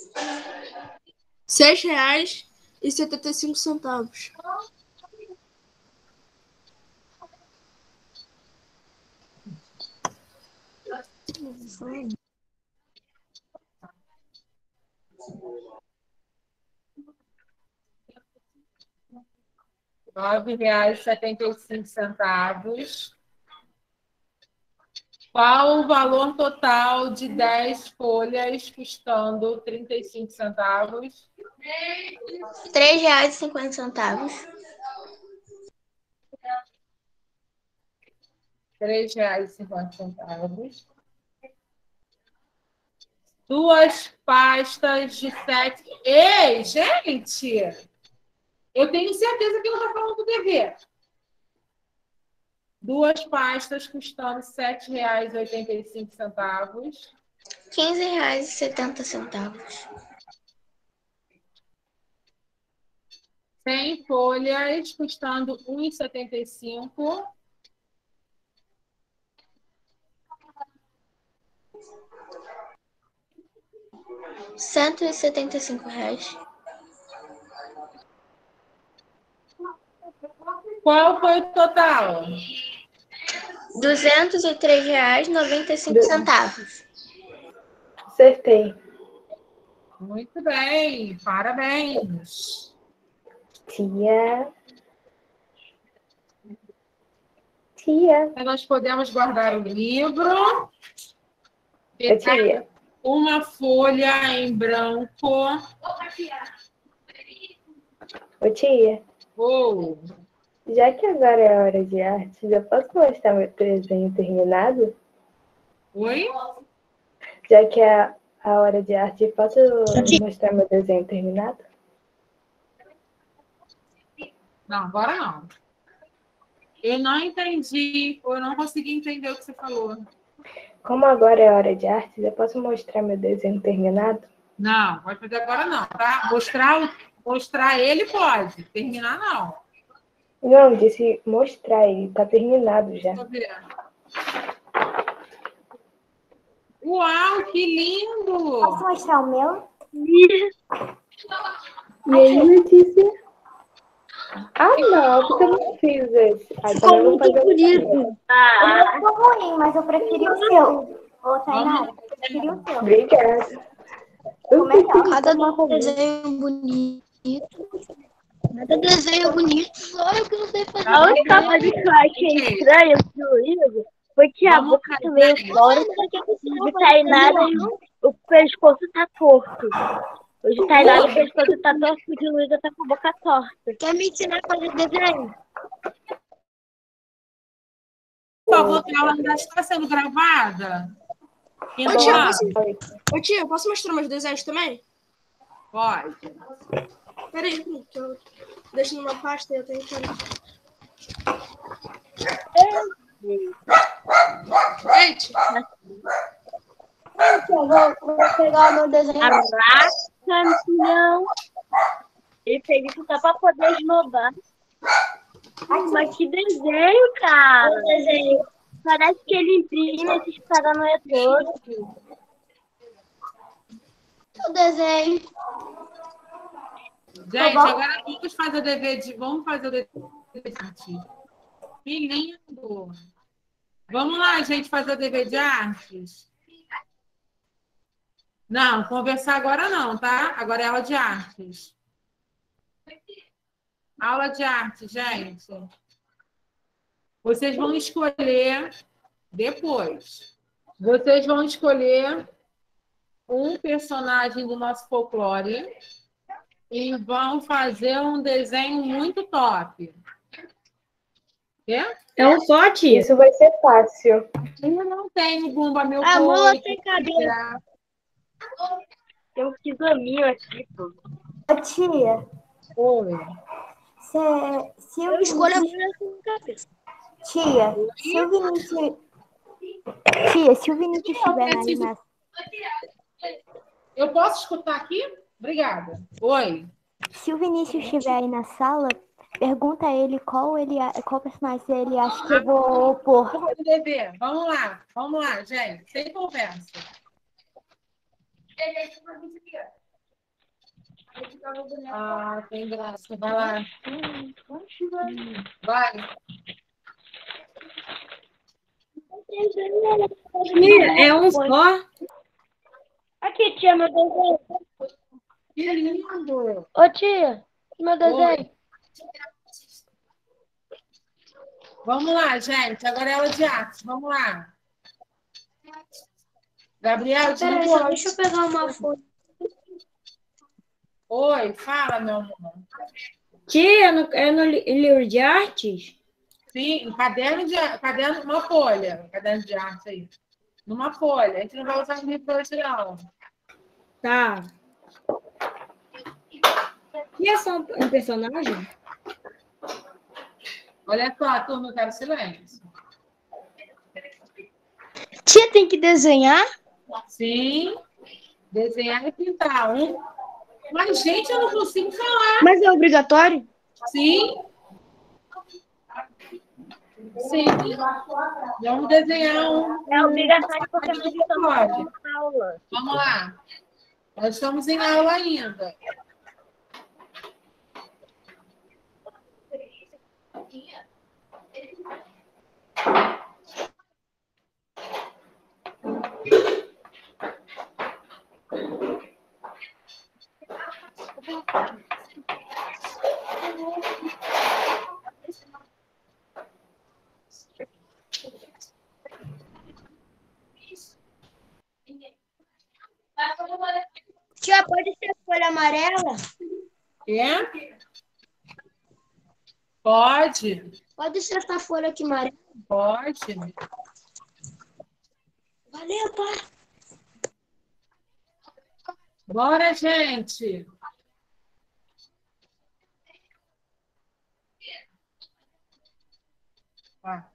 Seis reais e setenta e cinco centavos. Nove reais e setenta e cinco centavos. Qual o valor total de dez folhas custando trinta e cinco centavos? Três reais e cinquenta centavos. Três reais e cinquenta centavos. Duas pastas de sete. Ei, gente! Eu tenho certeza que não está falando do dever. Duas pastas custando sete reais e oitenta e cinco centavos. Quinze reais e setenta centavos. Cem folhas custando um real e setenta e cinco centavos. cento e setenta e cinco reais. Qual foi o total? duzentos e três reais e noventa e cinco centavos. Acertei. Muito bem, parabéns. Tia. Tia. Nós podemos guardar o livro. Ô, tia. Uma folha em branco. Ô, tia. Oh. Já que agora é a hora de arte, já posso mostrar meu desenho terminado? Oi? Já que é a hora de arte, posso mostrar meu desenho terminado? Não, agora não. Eu não entendi, eu não consegui entender o que você falou. Como agora é a hora de arte, já posso mostrar meu desenho terminado? Não, pode fazer agora não, tá? Mostrar, mostrar ele pode, terminar não. Não, disse mostrar, ele tá terminado já. Deixa eu ver. Uau, que lindo! Posso mostrar o meu? E aí, Letícia? Ah, não, porque eu não fiz esse. Ah, então eu vou fazer bonito. O meu ficou ruim, mas eu preferi o seu. Ô, Tainara, eu preferi o seu. Obrigada. Ficou melhor. Cada desenho bonito. Cada desenho bonito, só eu que não sei fazer. A única coisa que eu achei estranha no livro foi que a boca tá meio fora de Tainara e o pescoço tá torto. O de Tainara o pescoço tá torto, o de Luísa tá com a boca torta. Quer me ensinar a fazer desenho? Por favor, que ela ainda está sendo gravada? Ô, tia, posso... Ô, tia, eu posso mostrar meus desenhos também? Pode. Peraí, que eu deixo numa pasta e eu tenho que... Gente! Eu vou, vou pegar o meu desenho. Caraca, não. Ele fez isso só pra poder esnobar. Mas que desenho, cara. O desenho. Parece que ele imprime esses paranoia todos. O desenho. Gente, agora vamos fazer o dever de... Vamos fazer o dever de arte. Que lindo! Vamos lá, gente, fazer o dever de artes? Não, conversar agora não, tá? Agora é aula de artes. Aula de arte, gente. Vocês vão escolher depois. Vocês vão escolher um personagem do nosso folclore e vão fazer um desenho muito top. Quê? É um só, tia? Isso vai ser fácil. Eu não tenho bumba, meu A mula boi. tem cabelo. Tem um pisaminho aqui, pô. Ô, tia, Oi. cê, se eu, Eu escolho a mulher com cabeça. Tia, se o Vinícius... Tia, se o Vinícius estiver na animação... Eu posso escutar aqui? Obrigada. Oi. Se o Vinícius estiver aí na sala, pergunta a ele qual, ele, a- qual personagem ele acha que eu vou opor. Bebê, vamos lá. Vamos lá, gente. Sem conversa. Ah, tem graça. Vai lá. Vai. Tia, é um só? Aqui, tia, meu desenho. Que lindo. Ô, tia, meu desenho. Vamos lá, gente. Agora é aula de arte. Vamos lá. Gabriel, te Peraí, só deixa eu pegar uma folha. Oi, fala, meu amor. Tia, é no, é no li- livro de artes? Sim, um caderno de caderno, uma folha. Um caderno de arte aí. Numa folha. A gente não vai usar o livro hoje, não. Tá. E é só um, um personagem? Olha só, turma, eu quero silêncio. Tia, tem que desenhar? Sim. Desenhar e pintar. Um. Mas, gente, eu não consigo falar. Mas é obrigatório? Sim. Sim. Vamos desenhar um. É obrigatório porque a gente Pode. está aula. Vamos lá. Nós estamos em aula ainda. Tia, pode ser folha amarela? Quê? Pode. Pode ser essa folha aqui amarela? Pode. Valeu, tá? Bora, gente. Tá.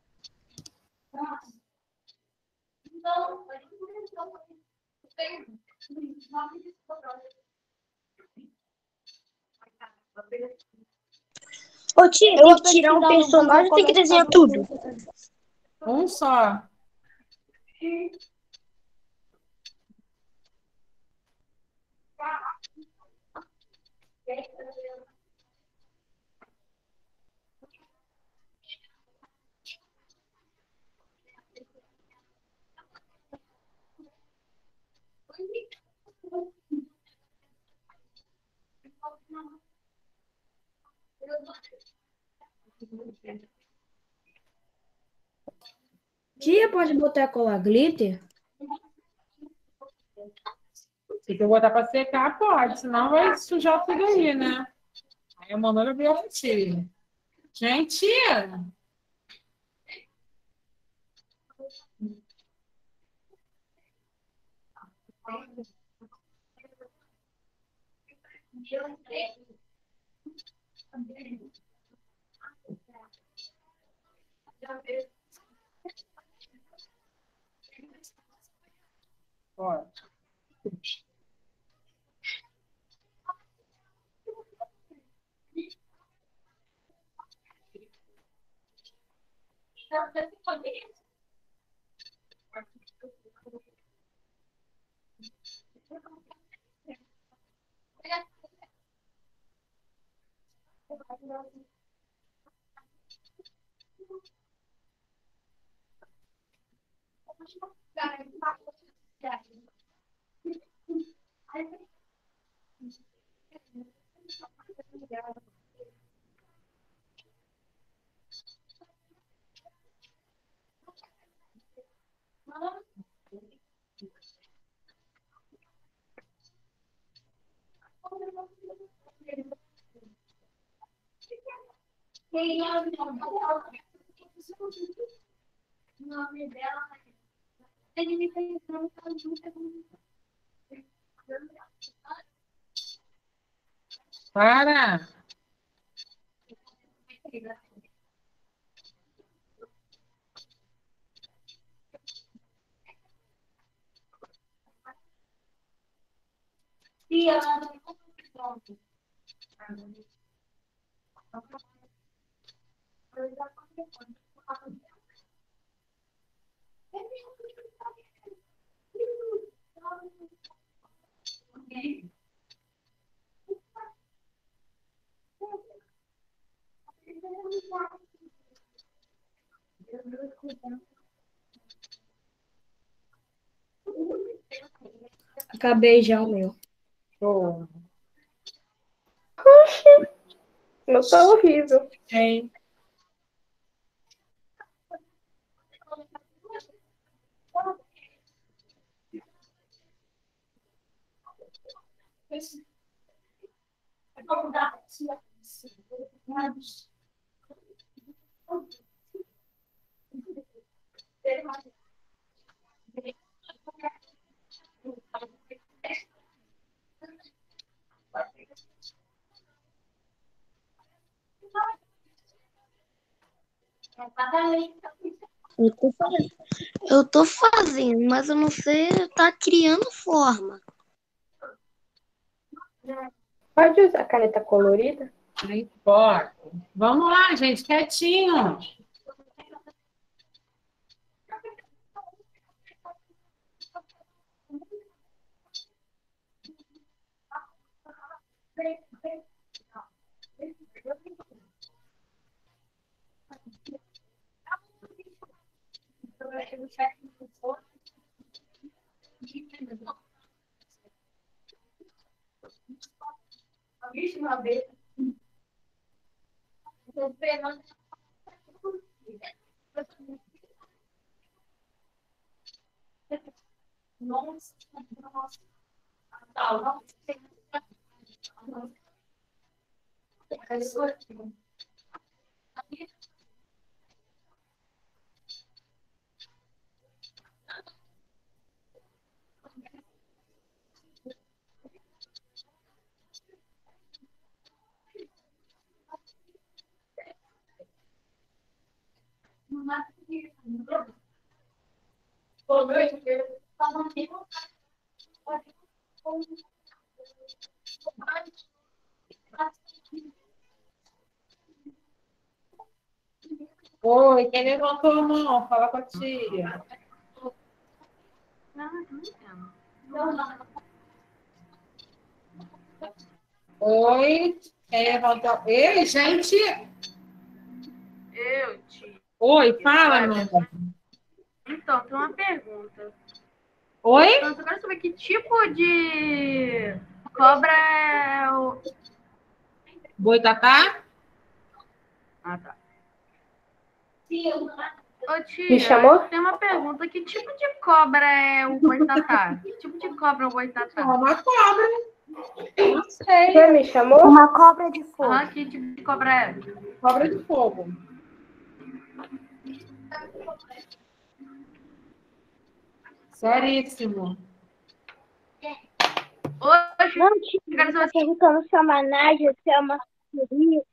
Ô, tia, tem que tirar um personagem ou tem que desenhar tudo? Um só. Tia, pode botar cola glitter? Se eu botar para secar, pode. Senão vai sujar tudo aí, né? Aí a mamãe vai ver a tia. Gente! Pode. Para! Acabei já o meu. Show. Meu tá horrível. Hein? Eu tô fazendo, eu tô fazendo, mas eu não sei, tá criando forma. Pode usar caneta colorida? Não importa. Vamos lá, gente, quietinho. Oi, quem levantou a mão? Fala com a tia. Oi, quem levantou? Ei, gente! Eu, tia. Oi, fala, Amanda. Então, tem uma pergunta. Oi? Então, eu quero saber que tipo de cobra é o... Boitatá? Ah, tá. Ô, tia, Me chamou? tem uma pergunta. Que tipo de cobra é o boitatá? Que tipo de cobra é o boitatá? É uma cobra. Não sei. Você me chamou? Uma cobra de fogo. Ah, que tipo de cobra é? Cobra de fogo. Seríssimo. Hoje, Não, tia, eu quero tá saber se perguntando se é uma nádia, se é uma sucuri.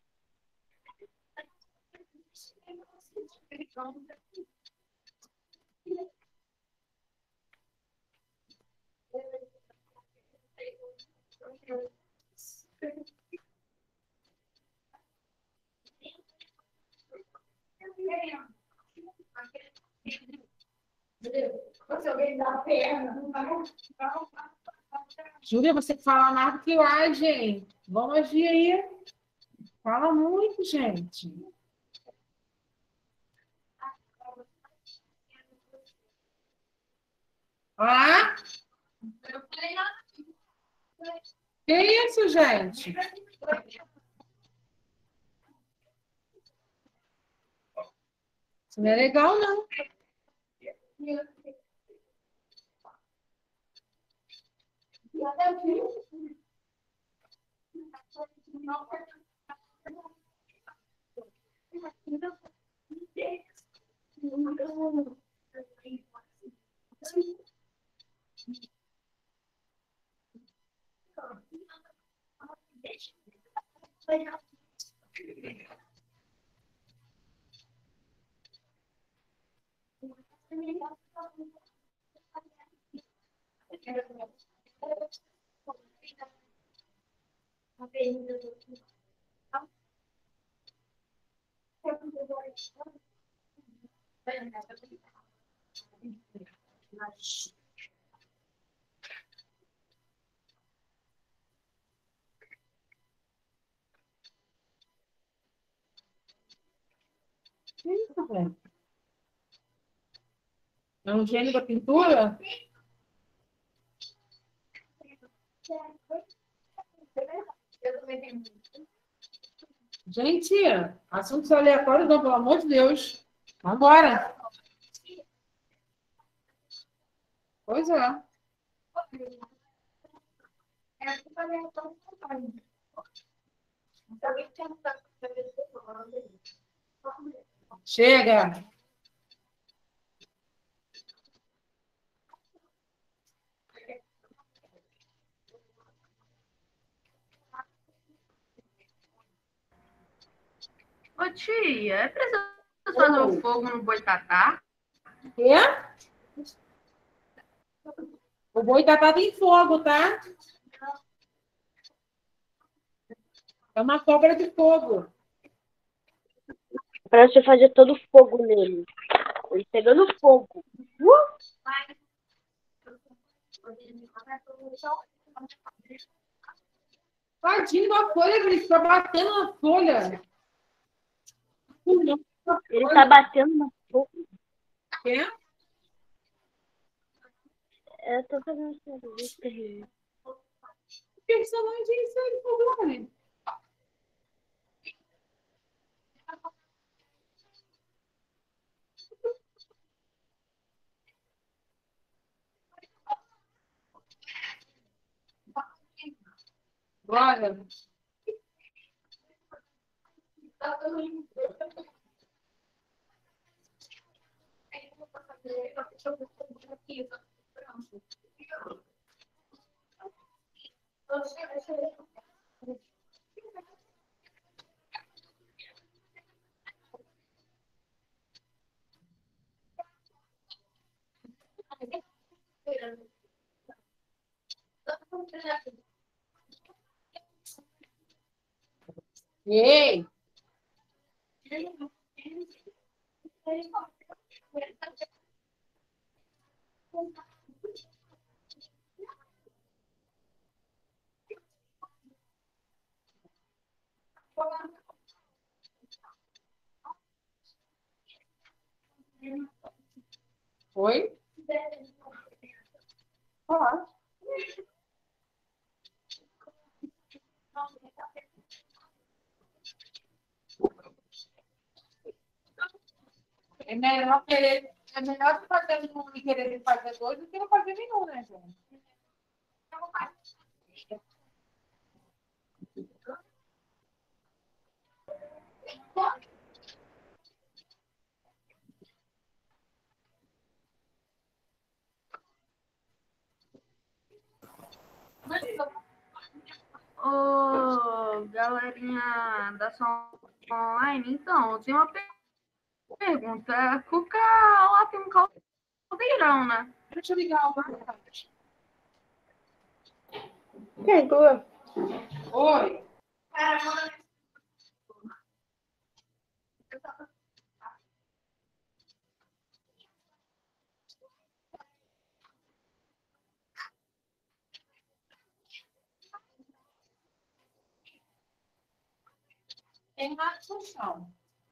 Júlia, você fala mais do que eu, ai, gente. Vamos agir aí. Fala muito, gente. Ah? Que isso, gente? Isso não é legal, não. Que isso, velho? É um gênio da pintura? Gente, assuntos aleatórios, não, pelo amor de Deus. Vambora. Pois é. Chega. Ô, tia, é preciso fazer o fogo no boitatá? Quê? O boitatá tem fogo, tá? É uma cobra de fogo. Pra você fazer todo o fogo nele. Ele pegando fogo. Uh! Tadinho da folha, Vinícius, tá batendo na folha. Ele tá batendo na boca. Quê? Eu tô fazendo serviço terrível. Personagem isso aí, por favor. Bora. Ei! Oi? Olá. É melhor querer, é melhor fazer um e querer fazer dois do que não fazer nenhum, né, gente? Ô, galerinha da Som Online, então, eu tenho uma per- pergunta. Cuca lá tem um caldeirão, né? Deixa eu ligar o marcante. Quem, Clã? Oi. Tem rato no chão.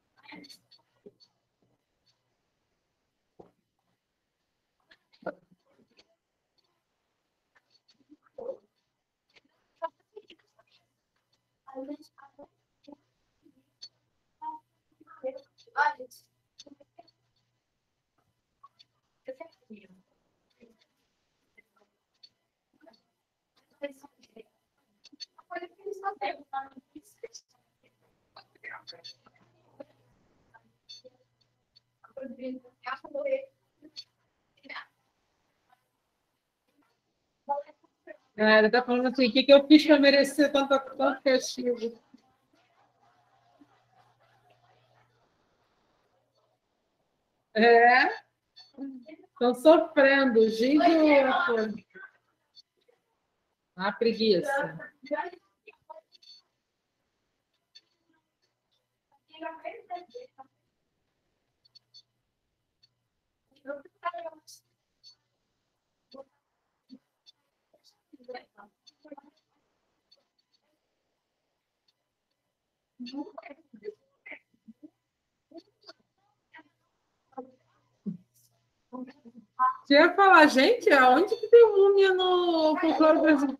É, ele tá falando assim, o que, que eu fiz para merecer tanto, tanto castigo? É, estão sofrendo, gente. Ah, preguiça. Você ia falar, gente, aonde que tem múmia no folclore brasileiro?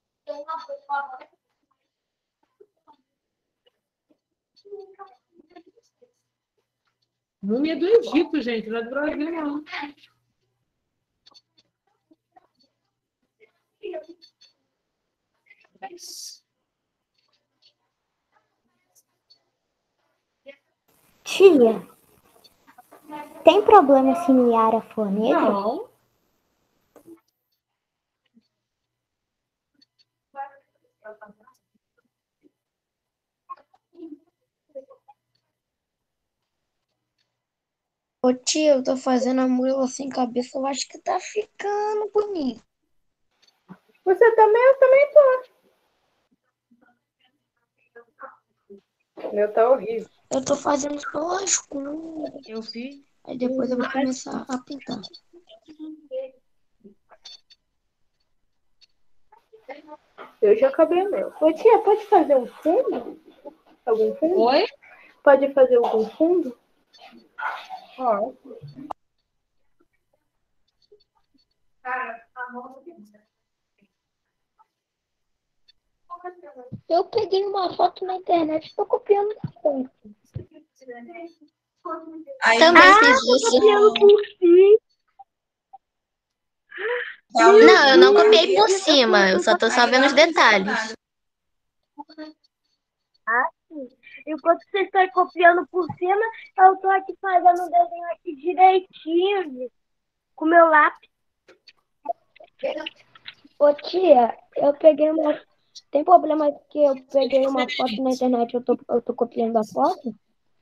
Múmia do Egito, gente, não é do Brasil, não. Tia, tem problema se Niara for negra? Não. Ô tia, eu tô fazendo a mula sem cabeça, eu acho que tá ficando bonito. Você também? Eu também tô. O meu tá horrível. Eu tô fazendo só as cores. Eu vi. Aí depois eu vou começar a pintar. Eu já acabei o meu. Ô, tia, pode fazer um fundo? Algum fundo? Oi? Pode fazer algum fundo? Ó. Eu peguei uma foto na internet e estou copiando da fonte. Também fiz isso. Copiando por si. Não, eu não copiei por cima, eu só tô só vendo os detalhes. Ah, sim. Enquanto vocês estão copiando por cima, eu tô aqui fazendo o desenho aqui direitinho, com meu lápis. Ô tia, eu peguei uma. Tem problema que eu peguei uma foto na internet e eu tô, eu tô copiando a foto?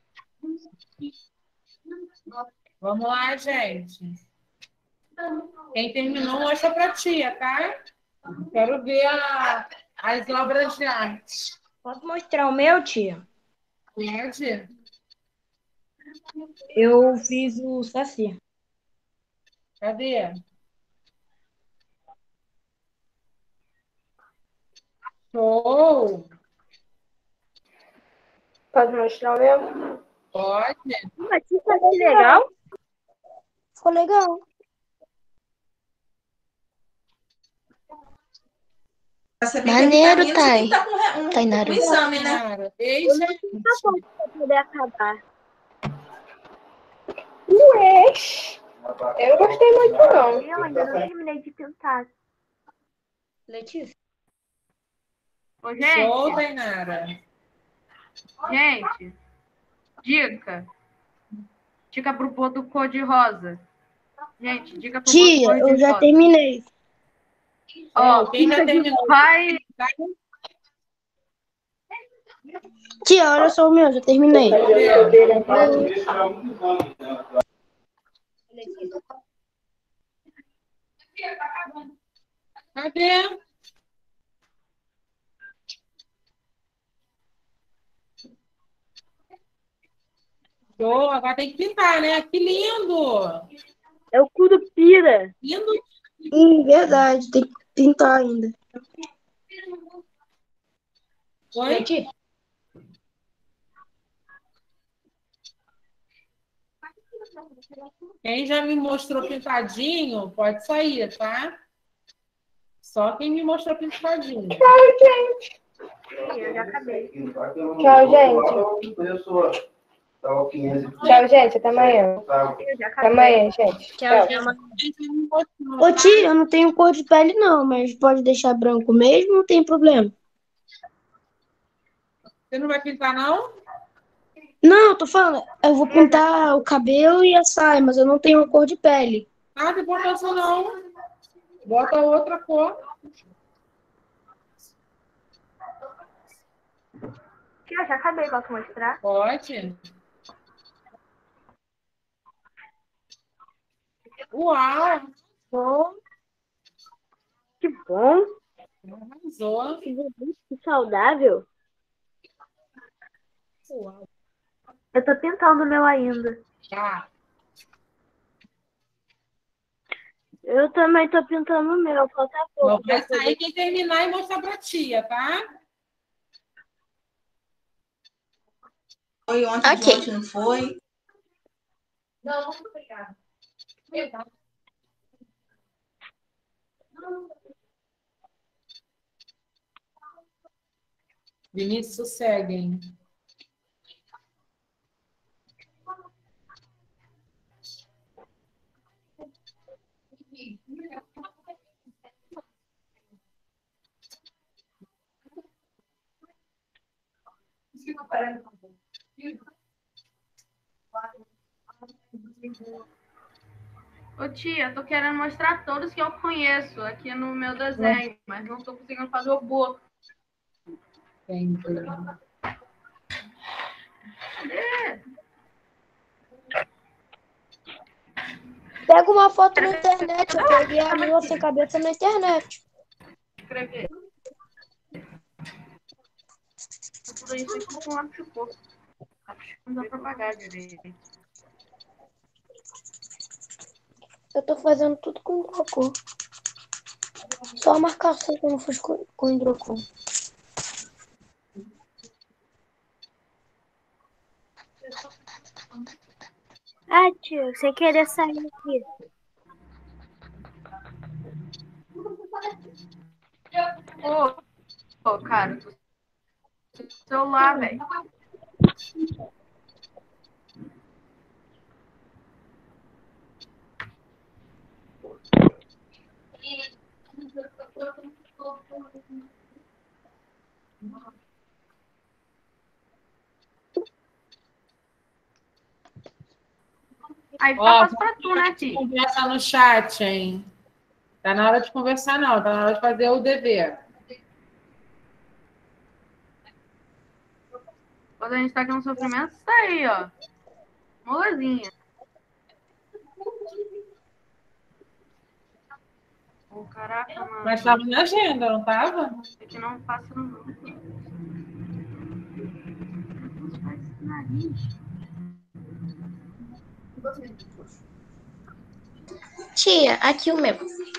Vamos lá, gente. Quem terminou, mostra pra tia, tá? Quero ver a, as obras de arte. Posso mostrar o meu, tia? Pode? Eu fiz o Saci. Cadê? Show! Pode mostrar o meu? Pode. Mas isso é legal. Ficou legal. Maneiro, Thay. Tainara. Cara, ei, gente. Pra poder acabar. Ué, eu não gostei muito, não. Eu ainda não terminei de pintar. Letícia. Ô, Show, gente, Tainara. gente, dica. Dica pro pôr do cor de rosa. Gente, dica pro pôr do Tia, cor de eu já rosa. terminei. Ó, Quem já terminou? vai. Tia, olha só o meu, já terminei. Cadê? Show, agora tem que pintar, né? Que lindo! É o Curupira. Lindo. Hum, verdade, tem que pintar ainda. Oi? Letícia. Quem já me mostrou pintadinho, pode sair, tá? Só quem me mostrou pintadinho. Tchau, gente. Eu já acabei. Tchau, gente. Tchau, gente. Até amanhã. Até amanhã, gente. Tchau. Ô tia, eu não tenho cor de pele não, mas pode deixar branco mesmo, não tem problema. Você não vai pintar, não? Não, eu tô falando, eu vou pintar o cabelo e a saia, mas eu não tenho cor de pele. Ah, não importa isso, não. Bota outra cor. Eu já acabei, posso mostrar? Pode. Uau! Bom. Que bom. Arrasou. Que saudável. Uau. Eu tô pintando o meu ainda. Tá. Eu também tô pintando o meu, falta pouco. Não vai sair quem terminar e mostrar pra tia, tá? Foi ontem, Ok. ontem não foi? Não, muito obrigada. Vinícius, seguem. Ô, tia, tô querendo mostrar todos que eu conheço aqui no meu desenho, mas não tô conseguindo fazer o boto. Entendi. Cadê? Pega uma foto na internet, eu peguei a minha sem cabeça na internet. Escrever. Tudo isso aqui com lápis de cor. Não dá pra apagar direito. Eu tô fazendo tudo com cocô. Só a marcação que eu não fiz com, com o hidrocom. Ah, tio, sem querer sair aqui. Ô, ô, cara, tu celular, velho. Aí fica Ó, fácil pra tu, né, tio? conversa no chat, hein? Tá na hora de conversar, não. Tá na hora de fazer o dever. Quando a gente tá aqui no sofrimento, isso aí, ó. Molezinha. Ô, caraca, mano. Mas tava na agenda, não tava? É que não passa no... Nariz. Tia, aqui o meu.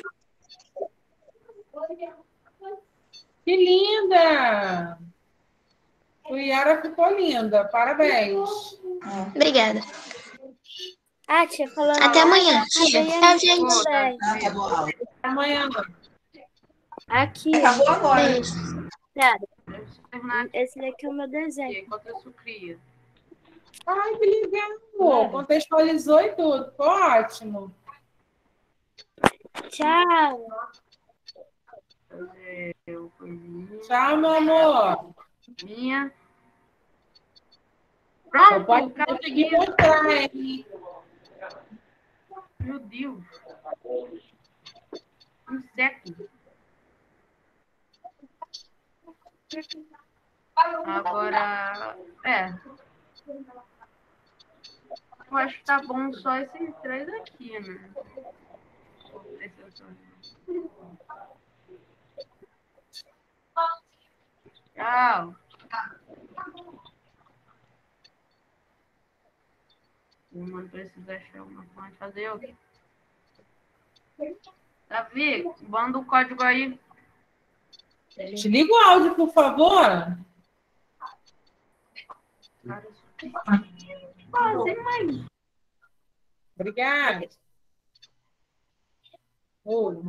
Que linda! O Yara ficou linda. Parabéns. Obrigada. Ah, tia, falando Até amanhã, nada, tia. acabei Tchau, aqui gente. também. Até amanhã. Aqui. Acabou agora. Beijo. Nada. Terminar aqui. Esse daqui é o meu desenho. Enquanto eu sucria. Ai, que legal. Contextualizou e tudo. Ficou ótimo. Tchau. Fazer o coisinha. Tchau, meu amor. Minha. Só Pronto, pode cara. conseguir mostrar, hein? Meu Deus. Inseto. Agora, é. Eu acho que tá bom só esses três aqui, né? Esse eu tô- Tchau. O mano precisa achar uma forma de fazer o quê? Davi, manda o código aí. Desliga o áudio, por favor. Quase mais. Obrigada. Oi.